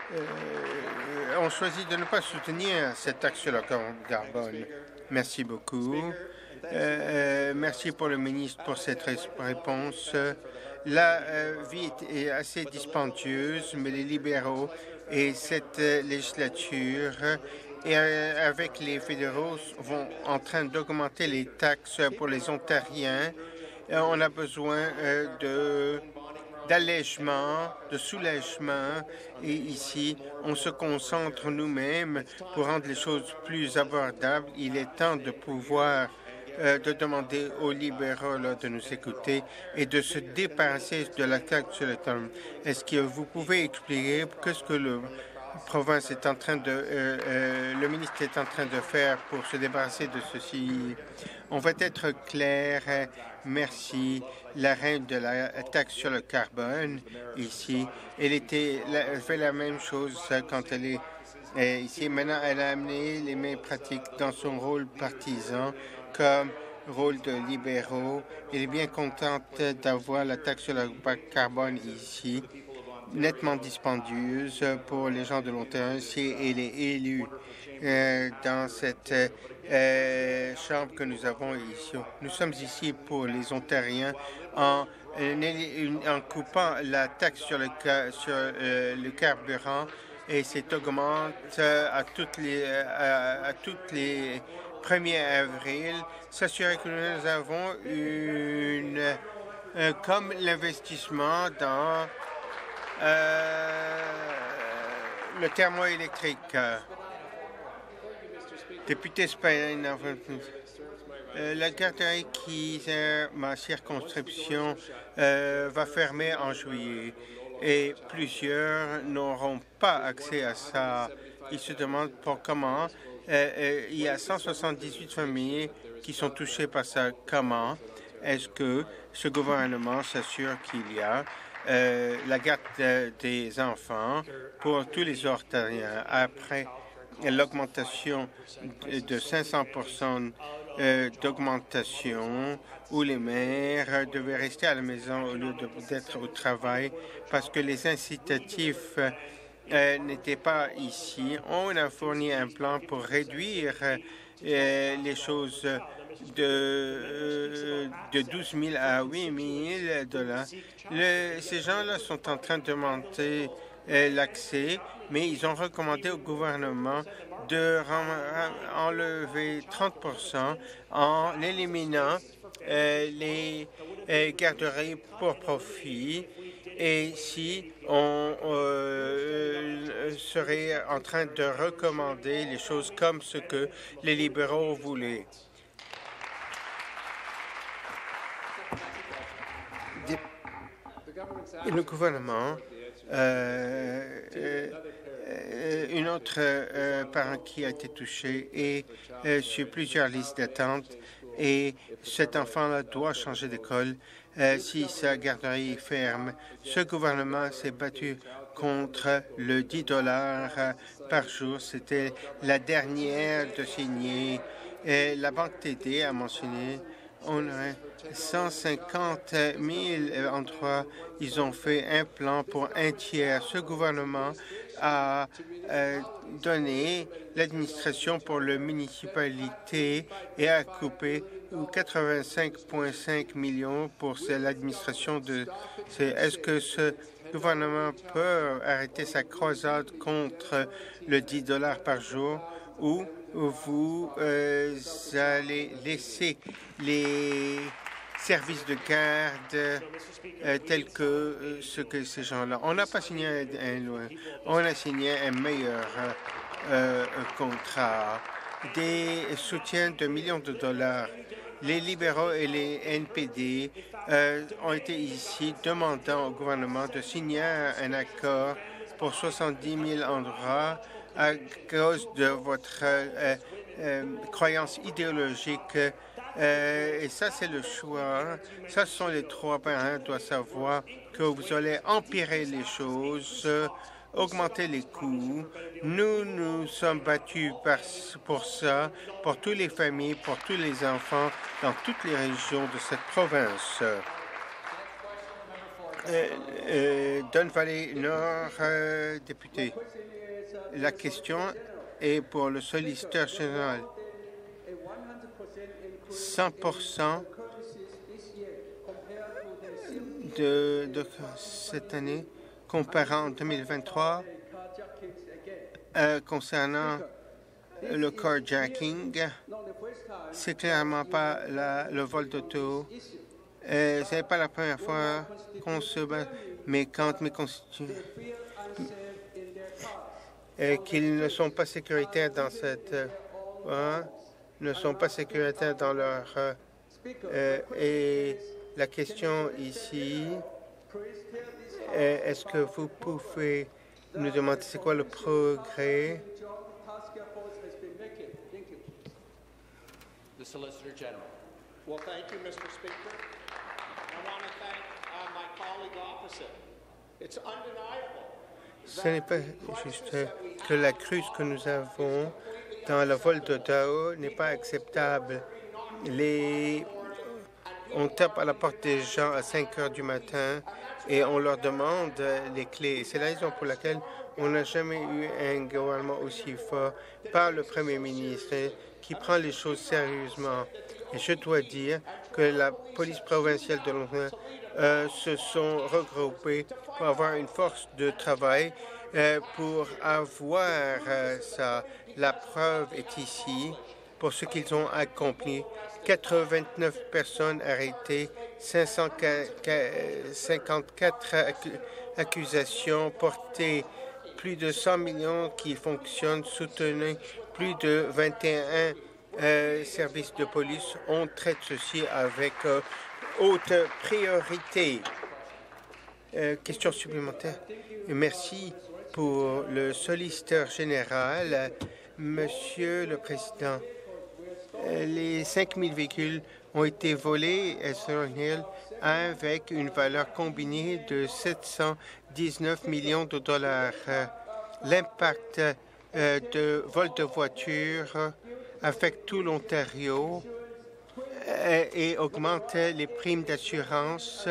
euh, ont choisi de ne pas soutenir cette taxe sur le carbone. Merci beaucoup. Euh, euh, merci pour le ministre pour cette réponse. La euh, vie est assez dispendieuse, mais les libéraux et cette euh, législature et euh, avec les fédéraux vont en train d'augmenter les taxes pour les Ontariens. Euh, on a besoin euh, de d'allègement, de soulagement. Et ici, on se concentre nous-mêmes pour rendre les choses plus abordables. Il est temps de pouvoir euh, de demander aux libéraux là, de nous écouter et de se débarrasser de la taxe sur le temps. Est-ce que vous pouvez expliquer qu'est-ce que le province est en train de, euh, euh, le ministre est en train de faire pour se débarrasser de ceci? On va être clair. Merci. La reine de la taxe sur le carbone ici, elle était, elle fait la même chose quand elle est euh, ici. Maintenant, elle a amené les mêmes pratiques dans son rôle partisan comme rôle de libéraux. Elle est bien contente d'avoir la taxe sur le carbone ici, nettement dispendieuse pour les gens de l'Ontario si elle est élue euh, dans cette euh, chambre que nous avons ici. Nous sommes ici pour les Ontariens en, en coupant la taxe sur le, sur, euh, le carburant et c'est augmente à toutes les à, à toutes les premier avril, s'assurer que nous avons une euh, comme l'investissement dans euh, le thermoélectrique. Député Spain, euh, la garderie qui est ma circonscription euh, va fermer en juillet et plusieurs n'auront pas accès à ça. Ils se demandent pour comment. Euh, euh, il y a cent soixante-dix-huit familles qui sont touchées par ça. Comment est-ce que ce gouvernement s'assure qu'il y a euh, la garde de, des enfants pour tous les Ontariens après l'augmentation de cinq cents pour cent euh, d'augmentation où les mères devaient rester à la maison au lieu d'être au travail parce que les incitatifs Euh, n'était pas ici. On a fourni un plan pour réduire euh, les choses de, euh, de douze mille à huit mille dollars. Le, ces gens-là sont en train de demander euh, l'accès, mais ils ont recommandé au gouvernement de enlever trente pour cent en éliminant euh, les euh, garderies pour profit et si on euh, serait en train de recommander les choses comme ce que les libéraux voulaient. Le gouvernement, euh, euh, une autre euh, parent qui a été touché est euh, sur plusieurs listes d'attente et cet enfant-là doit changer d'école euh, si sa garderie ferme. Ce gouvernement s'est battu contre le dix dollars par jour. C'était la dernière de signer. Et la Banque T D a mentionné on a cent cinquante mille endroits. Ils ont fait un plan pour un tiers. Ce gouvernement a euh, donné l'administration pour la municipalité et a coupé quatre-vingt-cinq virgule cinq millions pour l'administration de... Est-ce que ce gouvernement peut arrêter sa croisade contre le dix dollars par jour ou vous euh, allez laisser les services de garde euh, tels que euh, ce que ces gens-là. On n'a pas signé un, un, on a signé un meilleur euh, contrat, des soutiens de millions de dollars. Les libéraux et les N P D euh, ont été ici demandant au gouvernement de signer un accord pour soixante-dix mille endroits à cause de votre euh, euh, croyance idéologique. Euh, et ça, c'est le choix. Ça, ce sont les trois parents qui doivent savoir que vous allez empirer les choses, euh, augmenter les coûts. Nous nous sommes battus par, pour ça, pour toutes les familles, pour tous les enfants dans toutes les régions de cette province. Euh, euh, Don Valley Nord, euh, député. La question est pour le solliciteur général. cent pour cent de, de cette année, comparant en deux mille vingt-trois, euh, concernant le carjacking, c'est clairement pas la, le vol d'auto. Euh, ce n'est pas la première fois qu'on se bat, mais quand mes constituants euh, qu'ils ne sont pas sécuritaires dans cette euh, hein, ne sont pas sécuritaires dans leur euh, euh, et la question ici euh, est-ce que vous pouvez nous demander c'est quoi le progrès? The Solicitor General. Well, thank you, Mister Speaker. I want to thank uh, my colleague opposite. It's undeniable. Ce n'est pas juste que la cruce que nous avons dans le vol d'Ottawa n'est pas acceptable. Les... On tape à la porte des gens à cinq heures du matin et on leur demande les clés. C'est la raison pour laquelle on n'a jamais eu un gouvernement aussi fort par le Premier ministre qui prend les choses sérieusement. Et je dois dire que la police provinciale de Londres euh, se sont regroupés pour avoir une force de travail euh, pour avoir euh, ça. La preuve est ici pour ce qu'ils ont accompli. quatre-vingt-neuf personnes arrêtées, cinq cent cinquante-quatre accusations portées, plus de cent millions qui fonctionnent, soutenus plus de vingt et un euh, services de police. On traite ceci avec euh, haute priorité. Euh, question supplémentaire. Merci pour le solliciteur général. Monsieur le Président, les cinq mille véhicules ont été volés à Thorn Hill avec une valeur combinée de sept cent dix-neuf millions de dollars. L'impact euh, de vol de voitures affecte tout l'Ontario euh, et augmente les primes d'assurance.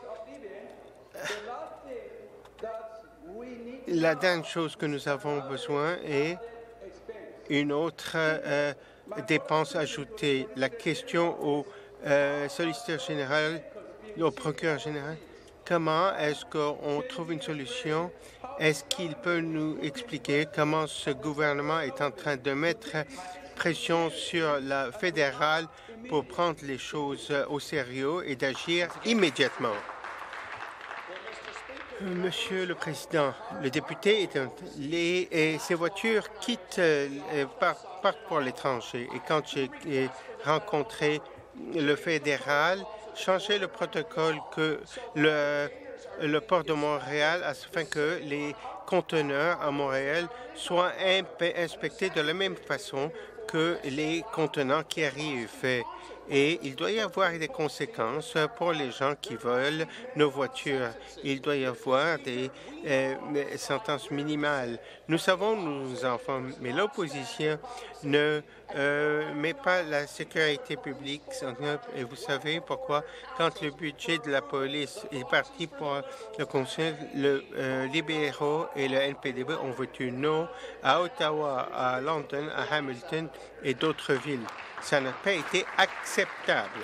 La dernière chose que nous avons besoin est une autre euh, dépense ajoutée. La question au euh, solliciteur général, au procureur général, comment est-ce qu'on trouve une solution? Est-ce qu'il peut nous expliquer comment ce gouvernement est en train de mettre pression sur la fédérale pour prendre les choses au sérieux et d'agir immédiatement? Monsieur le Président, le député, est un, les, et ses voitures quittent, euh, partent, partent pour l'étranger. Et quand j'ai rencontré le fédéral, changer le protocole que le, le port de Montréal afin que les conteneurs à Montréal soient inspectés de la même façon que les contenants qui arrivent. Et il doit y avoir des conséquences pour les gens qui volent nos voitures. Il doit y avoir des euh, sentences minimales. Nous savons, nous enfants, mais l'opposition ne euh, met pas la sécurité publique. Et vous savez pourquoi? Quand le budget de la police est parti pour le Conseil, le euh, libéraux et le N P D B ont voté non à Ottawa, à London, à Hamilton et d'autres villes. Ça n'a pas été acceptable.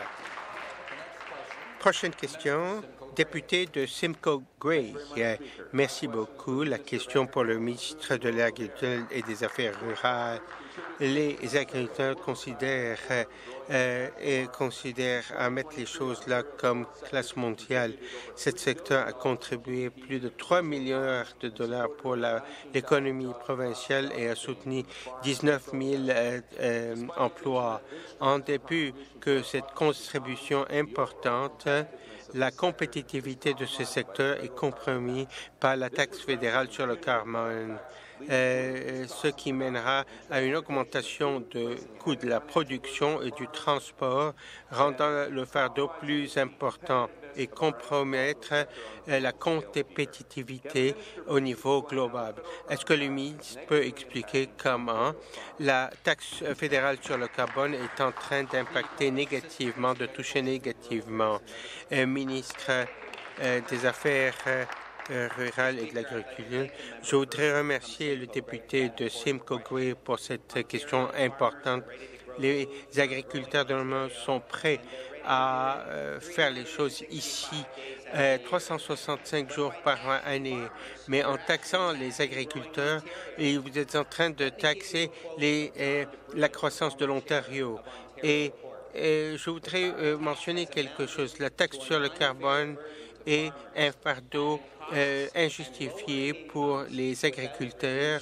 Prochaine question, député de Simcoe Grey. Euh, merci beaucoup. La question pour le ministre de l'Agriculture et des Affaires rurales. Les agriculteurs considèrent, euh, et considèrent à mettre les choses là comme classe mondiale. Ce secteur a contribué plus de trois milliards de dollars pour l'économie provinciale et a soutenu dix-neuf mille euh, euh, emplois. En dépit que cette contribution importante, la compétitivité de ce secteur est compromise par la taxe fédérale sur le carbone. Euh, ce qui mènera à une augmentation de coût de la production et du transport, rendant le fardeau plus important et compromettre euh, la compétitivité au niveau global. Est-ce que le ministre peut expliquer comment la taxe fédérale sur le carbone est en train d'impacter négativement, de toucher négativement? Euh, ministre euh, des Affaires euh, rurale et de l'agriculture. Je voudrais remercier le député de Simcoe Grey pour cette question importante. Les agriculteurs de l'Allemagne sont prêts à euh, faire les choses ici euh, trois cent soixante-cinq jours par année. Mais en taxant les agriculteurs, et vous êtes en train de taxer les, euh, la croissance de l'Ontario. Et, et je voudrais euh, mentionner quelque chose. La taxe sur le carbone est un fardeau Euh, injustifié pour les agriculteurs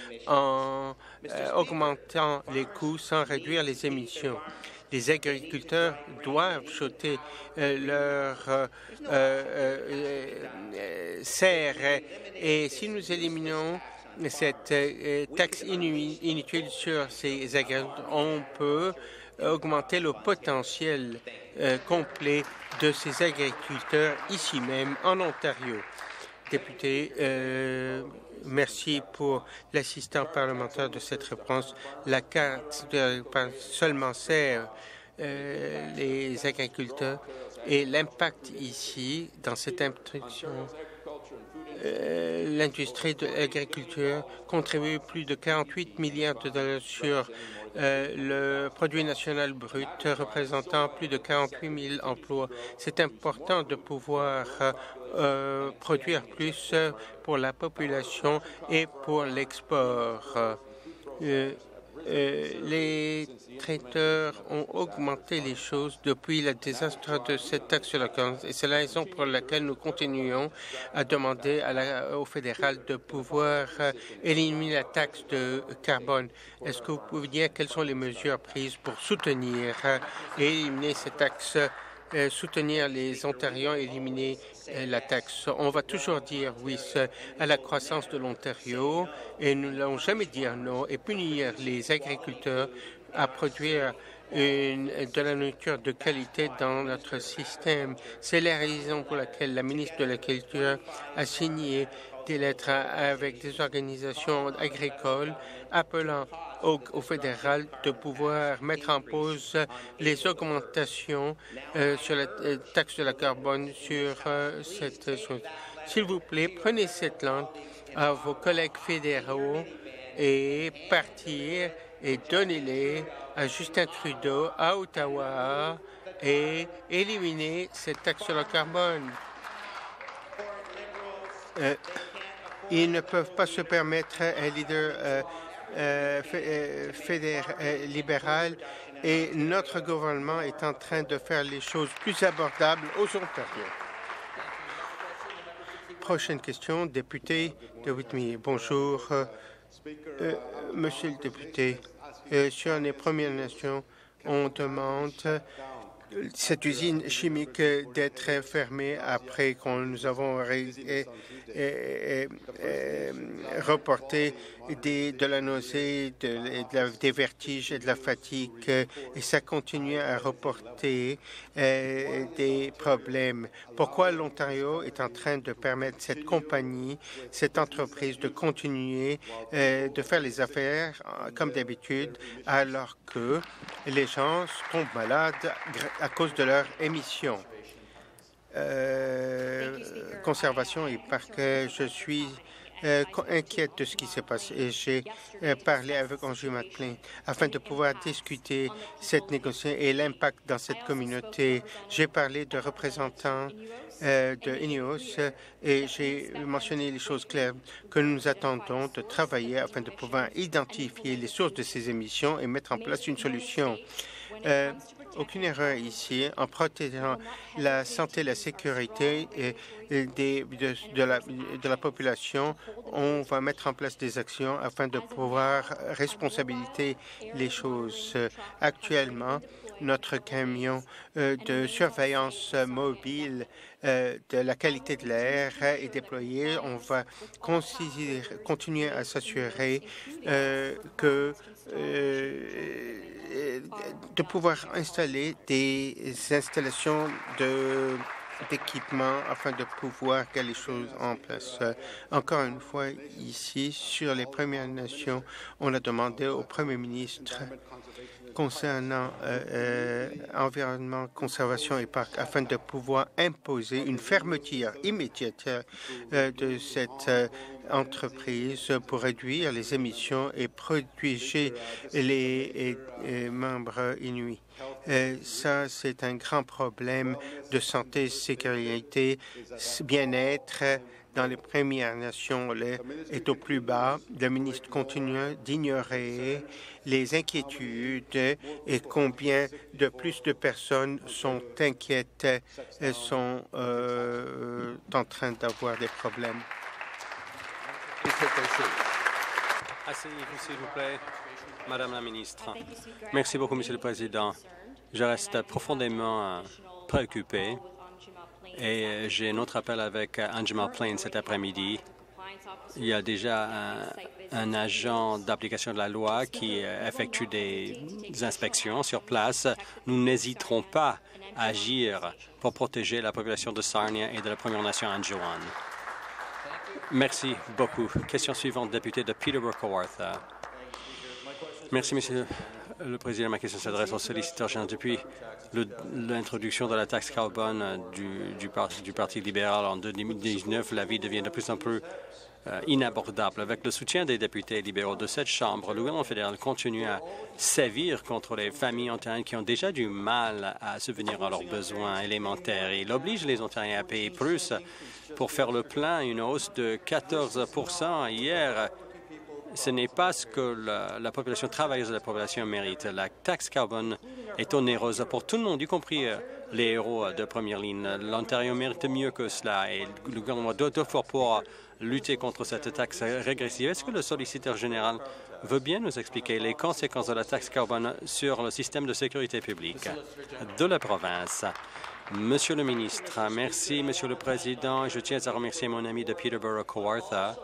en euh, augmentant les coûts sans réduire les émissions. Les agriculteurs doivent jeter euh, leurs euh, euh, euh, serres et si nous éliminons cette euh, taxe inutile sur ces agriculteurs, on peut augmenter le potentiel euh, complet de ces agriculteurs ici même en Ontario. Député, euh, merci pour l'assistant parlementaire de cette réponse. La carte de, seulement sert euh, les agriculteurs et l'impact ici, dans cette introduction, euh, l'industrie de l'agriculture contribue plus de quarante-huit milliards de dollars sur Euh, le produit national brut, représentant plus de quarante-huit mille emplois. C'est important de pouvoir euh, produire plus pour la population et pour l'export. Euh, euh, les traiteurs ont augmenté les choses depuis le désastre de cette taxe sur la carbone et c'est la raison pour laquelle nous continuons à demander à la, au fédéral de pouvoir euh, éliminer la taxe de carbone. Est-ce que vous pouvez dire quelles sont les mesures prises pour soutenir euh, et éliminer cette taxe, euh, soutenir les Ontariens, éliminer euh, la taxe? On va toujours dire oui à la croissance de l'Ontario et nous n'allons jamais dire non et punir les agriculteurs à produire une, de la nourriture de qualité dans notre système. C'est la raison pour laquelle la ministre de l'Agriculture a signé des lettres avec des organisations agricoles appelant au, au fédéral de pouvoir mettre en pause les augmentations euh, sur la euh, taxe de la carbone sur euh, cette chose. S'il vous plaît, prenez cette langue à vos collègues fédéraux et partir et donnez-les à Justin Trudeau à Ottawa et éliminer cette taxe sur le carbone. Euh, ils ne peuvent pas se permettre un leader euh, euh, fédéral, euh, libéral et notre gouvernement est en train de faire les choses plus abordables aux Ontariens. prochaine question, député de Whitby. Bonjour, euh, euh, monsieur le député. Euh, sur les Premières Nations, on demande cette usine chimique d'être fermée après qu'on nous avons ré, et, et, et, reporté des, de la nausée, de, de la, des vertiges et de la fatigue, et ça continue à reporter euh, des problèmes. Pourquoi l'Ontario est en train de permettre cette compagnie, cette entreprise de continuer euh, de faire les affaires euh, comme d'habitude, alors que les gens tombent malades à cause de leurs émissions? Euh, conservation et parc, je suis euh, inquiète de ce qui s'est passé et j'ai euh, parlé avec Angie McLean afin de pouvoir discuter cette négociation et l'impact dans cette communauté. J'ai parlé de représentants euh, de Ineos et j'ai mentionné les choses claires que nous attendons de travailler afin de pouvoir identifier les sources de ces émissions et mettre en place une solution. Euh, aucune erreur ici en protégeant la santé et la sécurité et, et des, de, de, la, de la population. On va mettre en place des actions afin de pouvoir responsabiliser les choses. Actuellement, notre camion euh, de surveillance mobile euh, de la qualité de l'air est déployé. On va continuer à s'assurer euh, que euh, de pouvoir installer des installations de d'équipement afin de pouvoir garder les choses en place. Encore une fois, ici, sur les Premières Nations, on a demandé au Premier ministre concernant euh, euh, environnement, conservation et parc afin de pouvoir imposer une fermeture immédiate euh, de cette euh, entreprise pour réduire les émissions et protéger les et, et membres inuits. Euh, ça, c'est un grand problème de santé, sécurité, bien-être. Dans les Premières Nations, est au plus bas. Le ministre continue d'ignorer les inquiétudes et combien de plus de personnes sont inquiètes et sont euh, en train d'avoir des problèmes. Asseyez-vous, s'il vous plaît, Madame la ministre. Merci beaucoup, Monsieur le Président. Je reste profondément préoccupé et j'ai un autre appel avec Angie McLean cet après-midi. Il y a déjà un, un agent d'application de la loi qui effectue des inspections sur place. Nous n'hésiterons pas à agir pour protéger la population de Sarnia et de la Première Nation Anjouan. Merci beaucoup. Question suivante, député de Peterborough-Kawartha. Merci, Monsieur le Président. Ma question s'adresse au solliciteur général. Depuis l'introduction de la taxe carbone du, du, par, du Parti libéral en deux mille dix-neuf, la vie devient de plus en plus euh, inabordable. Avec le soutien des députés libéraux de cette Chambre, le gouvernement fédéral continue à sévir contre les familles ontariennes qui ont déjà du mal à subvenir à leurs besoins élémentaires. Il oblige les Ontariens à payer plus pour faire le plein, une hausse de quatorze pour cent hier. Ce n'est pas ce que la, la population travailleuse de la population mérite. La taxe carbone est onéreuse pour tout le monde, y compris euh, les héros de première ligne. L'Ontario mérite mieux que cela et le gouvernement doit tout faire pour lutter contre cette taxe régressive. Est-ce que le solliciteur général veut bien nous expliquer les conséquences de la taxe carbone sur le système de sécurité publique de la province? Monsieur le ministre, merci, Monsieur le Président. Je tiens à remercier mon ami de Peterborough-Kawartha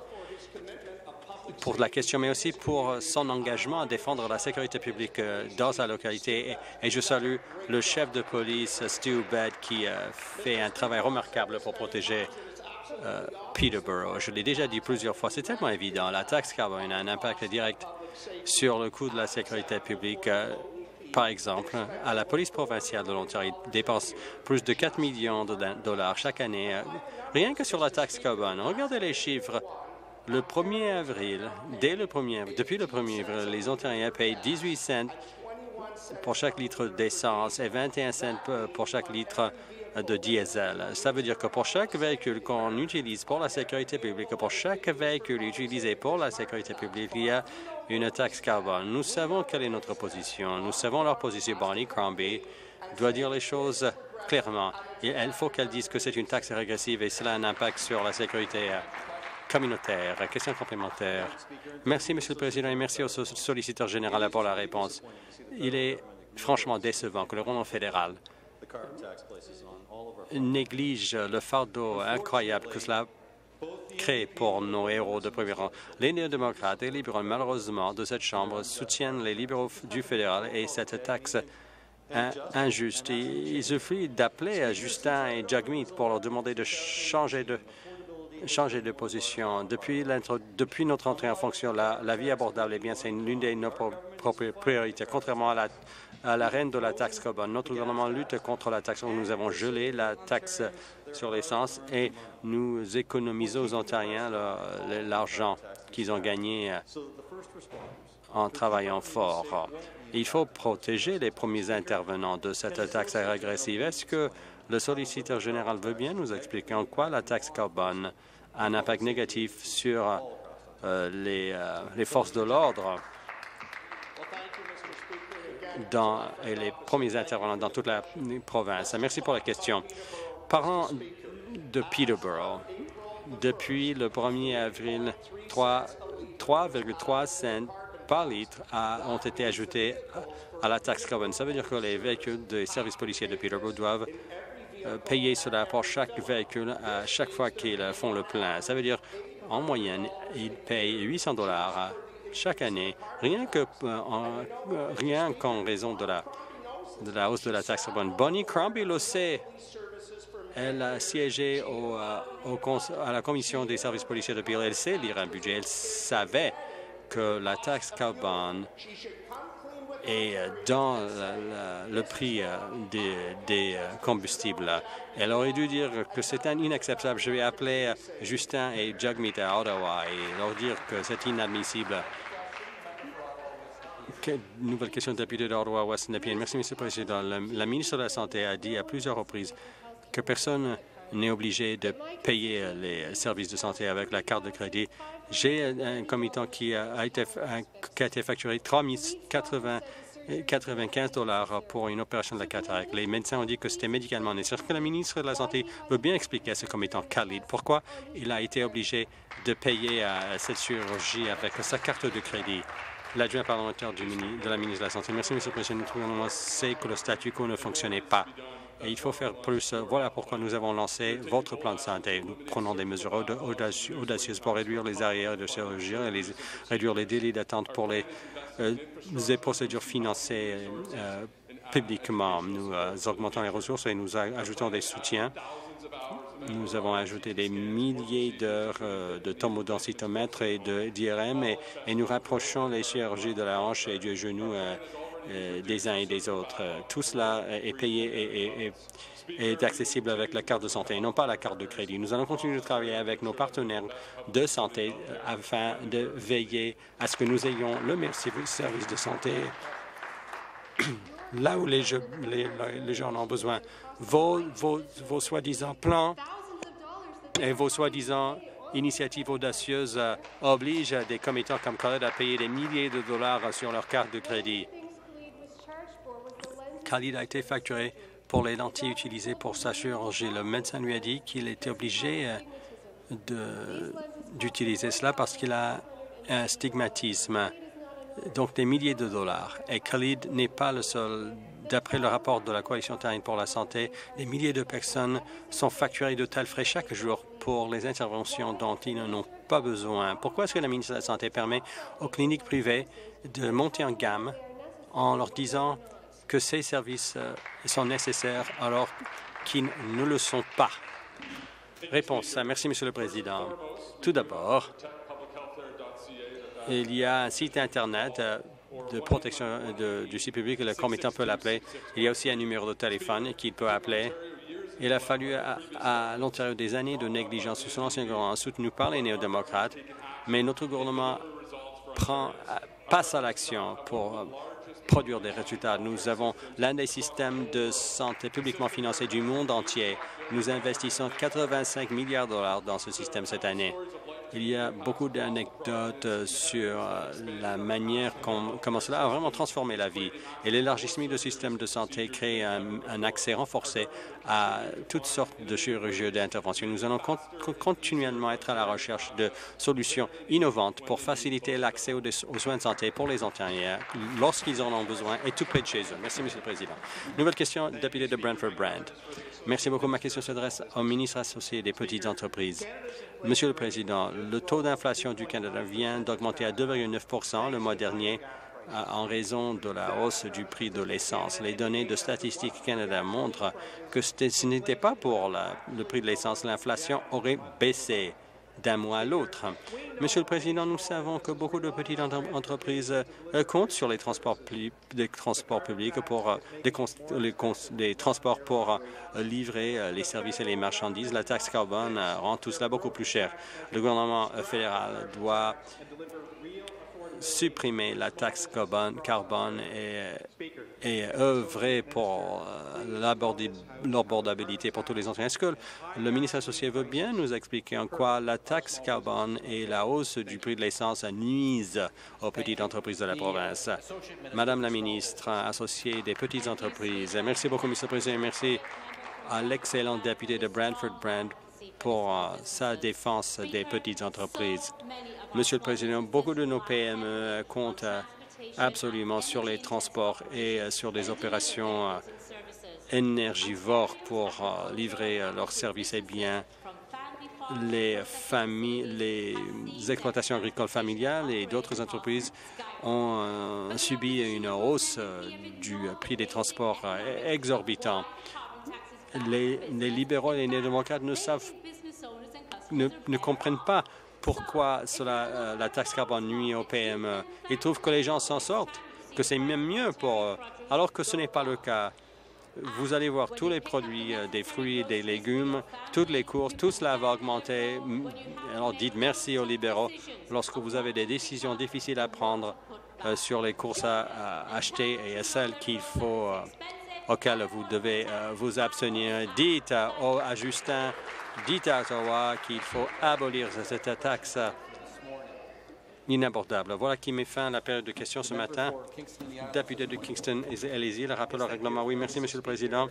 pour la question, mais aussi pour son engagement à défendre la sécurité publique dans sa localité. Et je salue le chef de police, Stu Bed, qui fait un travail remarquable pour protéger euh, Peterborough. Je l'ai déjà dit plusieurs fois, c'est tellement évident. La taxe carbone a un impact direct sur le coût de la sécurité publique. Par exemple, à la police provinciale de l'Ontario dépense plus de quatre millions de dollars chaque année, rien que sur la taxe carbone. Regardez les chiffres. Le premier avril, dès le premier, depuis le premier avril, les Ontariens payent dix-huit cents pour chaque litre d'essence et vingt et un cents pour chaque litre de diesel. Ça veut dire que pour chaque véhicule qu'on utilise pour la sécurité publique, pour chaque véhicule utilisé pour la sécurité publique, il y a une taxe carbone. Nous savons quelle est notre position. Nous savons leur position. Bonnie Crombie doit dire les choses clairement. Et il faut qu'elle dise que c'est une taxe régressive et cela a un impact sur la sécurité communautaire. Question complémentaire. Merci, Monsieur le Président, et merci au solliciteur général pour la réponse. Il est franchement décevant que le gouvernement fédéral néglige le fardeau incroyable que cela crée pour nos héros de premier rang. Les néo-démocrates et les libéraux, malheureusement, de cette Chambre soutiennent les libéraux du fédéral et cette taxe injuste. Il suffit d'appeler à Justin et Jagmeet pour leur demander de changer de changer de position. Depuis, depuis notre entrée en fonction, la, la vie abordable, eh bien, c'est l'une de nos propres priorités. Contrairement à la, à la reine de la taxe carbone, notre gouvernement lutte contre la taxe. Nous avons gelé la taxe sur l'essence et nous économisons aux Ontariens l'argent qu'ils ont gagné en travaillant fort. Il faut protéger les premiers intervenants de cette taxe régressive. Est-ce que le solliciteur général veut bien nous expliquer en quoi la taxe carbone a un impact négatif sur euh, les, euh, les forces de l'ordre dans, et les premiers intervenants dans toute la province? Merci pour la question. Parlant de Peterborough, depuis le premier avril, trois virgule trois cents par litre a, ont été ajoutés à la taxe carbone. Ça veut dire que les véhicules des services policiers de Peterborough doivent euh, payer cela pour chaque véhicule à chaque fois qu'ils font le plein. Ça veut dire, en moyenne, ils payent huit cents dollars chaque année, rien que euh, en, euh, rien qu'en raison de la, de la hausse de la taxe carbone. Bonnie Crombie le sait. Elle a siégé au, euh, au, à la commission des services policiers de Peel. Elle sait lire un budget. Elle savait que la taxe carbone est dans la, la, le prix des, des combustibles. Elle aurait dû dire que c'est inacceptable. Je vais appeler Justin et Jagmeet à Ottawa et leur dire que c'est inadmissible. Que, nouvelle question de député d'Ottawa, Western Nepean. Merci, Monsieur le Président. La, la ministre de la Santé a dit à plusieurs reprises que personne n'est obligé de payer les services de santé avec la carte de crédit. J'ai un committant qui a été, qui a été facturé trois mille quatre-vingt-quinze dollars pour une opération de la cataracte. Les médecins ont dit que c'était médicalement nécessaire. Que la ministre de la Santé veut bien expliquer à ce committant Khalid pourquoi il a été obligé de payer à cette chirurgie avec sa carte de crédit. L'adjoint parlementaire du, de la ministre de la Santé. Merci, Monsieur le Président. Notre gouvernement sait que le statu quo ne fonctionnait pas. Et il faut faire plus. Voilà pourquoi nous avons lancé votre plan de santé. Nous prenons des mesures audacieuses pour réduire les arrières de chirurgie et les, réduire les délais d'attente pour les, euh, les procédures financées euh, publiquement. Nous euh, augmentons les ressources et nous ajoutons des soutiens. Nous avons ajouté des milliers d'heures euh, de tomodensitométre et d'I R M et, et nous rapprochons les chirurgies de la hanche et du genou euh, euh, des uns et des autres. Tout cela est payé et, et, et est accessible avec la carte de santé et non pas la carte de crédit. Nous allons continuer de travailler avec nos partenaires de santé afin de veiller à ce que nous ayons le meilleur service de santé là où les, jeux, les, les gens en ont besoin. Vos, vos, vos soi-disant plans et vos soi-disant initiatives audacieuses euh, obligent des commettants comme Khalid à payer des milliers de dollars sur leur carte de crédit. Khalid a été facturé pour les lentilles utilisées pour sa chirurgie. Le médecin lui a dit qu'il était obligé euh, d'utiliser cela parce qu'il a un stigmatisme, donc des milliers de dollars. Et Khalid n'est pas le seul. D'après le rapport de la Coalition ontarienne pour la santé, des milliers de personnes sont facturées de tels frais chaque jour pour les interventions dont ils n'en ont pas besoin. Pourquoi est-ce que la ministre de la Santé permet aux cliniques privées de monter en gamme en leur disant que ces services euh, sont nécessaires alors qu'ils ne le sont pas? Réponse. Merci, Monsieur le Président. Tout d'abord, il y a un site Internet euh, de protection de, du site public, le commettant peut l'appeler. Il y a aussi un numéro de téléphone qu'il peut appeler. Il a fallu, à, à l'intérieur des années de négligence sous l'ancien gouvernement, soutenu par les néo-démocrates, mais notre gouvernement prend, passe à l'action pour produire des résultats. Nous avons l'un des systèmes de santé publiquement financés du monde entier. Nous investissons quatre-vingt-cinq milliards de dollars dans ce système cette année. Il y a beaucoup d'anecdotes sur la manière com comment cela a vraiment transformé la vie. Et l'élargissement du système de santé crée un, un accès renforcé à toutes sortes de chirurgies d'intervention. Nous allons con continuellement être à la recherche de solutions innovantes pour faciliter l'accès aux, aux soins de santé pour les Ontariens lorsqu'ils en ont besoin et tout près de chez eux. Merci, Monsieur le Président. Nouvelle question, député de Brantford-Brand. Merci beaucoup. Ma question s'adresse au ministre associé des petites entreprises. Monsieur le Président, le taux d'inflation du Canada vient d'augmenter à deux virgule neuf pour cent le mois dernier en raison de la hausse du prix de l'essence. Les données de Statistique Canada montrent que ce n'était pas pour la, le prix de l'essence. L'inflation aurait baissé d'un mois à l'autre. Monsieur le Président, nous savons que beaucoup de petites entreprises euh, comptent sur les transports, les transports publics pour euh, les, les, les transports pour euh, livrer euh, les services et les marchandises. La taxe carbone euh, rend tout cela beaucoup plus cher. Le gouvernement euh, fédéral doit supprimer la taxe carbone, carbone et, et œuvrer pour euh, l'abordabilité pour tous les Ontariens. Est-ce que le ministre associé veut bien nous expliquer en quoi la taxe carbone et la hausse du prix de l'essence nuisent aux petites entreprises de la province? Madame la ministre associée des petites entreprises, merci beaucoup, Monsieur le Président, et merci à l'excellent député de Brantford-Brand pour euh, sa défense des petites entreprises. Monsieur le Président, beaucoup de nos P M E comptent euh, absolument sur les transports et euh, sur des opérations euh, énergivores pour euh, livrer euh, leurs services et biens. Les familles, les exploitations agricoles familiales et d'autres entreprises ont euh, subi une hausse euh, du prix des transports euh, exorbitant. Les, les libéraux et les démocrates ne savent, ne, ne comprennent pas pourquoi cela, euh, la taxe carbone nuit aux P M E. Ils trouvent que les gens s'en sortent, que c'est même mieux pour eux, alors que ce n'est pas le cas. Vous allez voir tous les produits, euh, des fruits, des légumes, toutes les courses, tout cela va augmenter. Alors dites merci aux libéraux lorsque vous avez des décisions difficiles à prendre euh, sur les courses à, à acheter et à celles qu'il faut, euh, auxquelles vous devez euh, vous abstenir. Dites euh, au, à Justin, dites à Ottawa qu'il faut abolir cette taxe inabordable. Voilà qui met fin à la période de questions ce matin. Député de Kingston et les îles, rappel au règlement. Oui, merci, Monsieur le Président.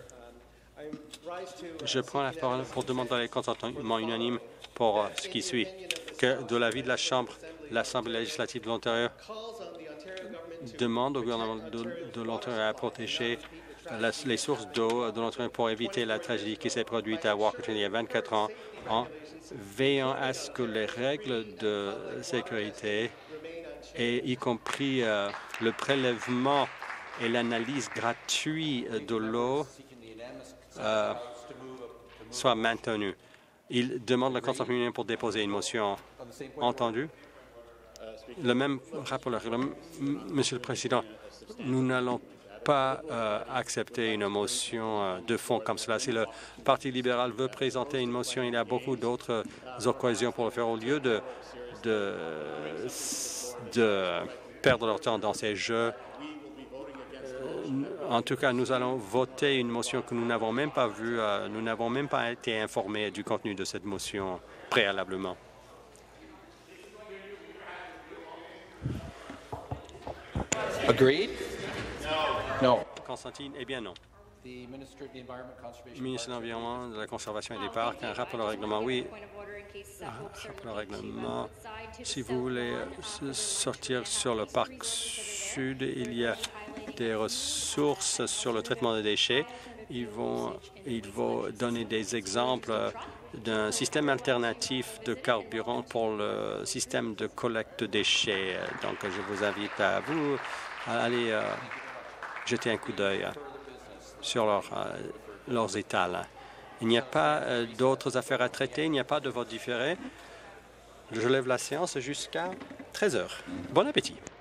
Je prends la parole pour demander le consentement unanime pour euh, ce qui suit. Que de l'avis de la Chambre, l'Assemblée législative de l'Ontario demande au gouvernement de, de l'Ontario à protéger la, les sources d'eau de l'Ontario pour éviter la tragédie qui s'est produite à Walkerton il y a vingt-quatre ans en veillant à ce que les règles de sécurité, et y compris euh, le prélèvement et l'analyse gratuite de l'eau, euh, soient maintenues. Il demande le consentement pour déposer une motion. Entendu? Le même rapport. Monsieur le Président, nous n'allons pas euh, accepter une motion euh, de fond comme cela. Si le Parti libéral veut présenter une motion, il y a beaucoup d'autres occasions pour le faire au lieu de, de, de perdre leur temps dans ces jeux. En tout cas, nous allons voter une motion que nous n'avons même pas vue. Euh, nous n'avons même pas été informés du contenu de cette motion préalablement. Agreed? No. Constantine, eh bien non. Ministre de l'Environnement, de la Conservation et des Parcs, un rappel au règlement. Oui, un rappel au règlement. Si vous voulez sortir sur le parc sud, il y a des ressources sur le traitement des déchets. Ils vont, ils vont donner des exemples d'un système alternatif de carburant pour le système de collecte de déchets. Donc, je vous invite à vous à aller euh, jeter un coup d'œil euh, sur leur, euh, leurs étals. Il n'y a pas euh, d'autres affaires à traiter, il n'y a pas de vote différé. Je lève la séance jusqu'à treize heures. Bon appétit.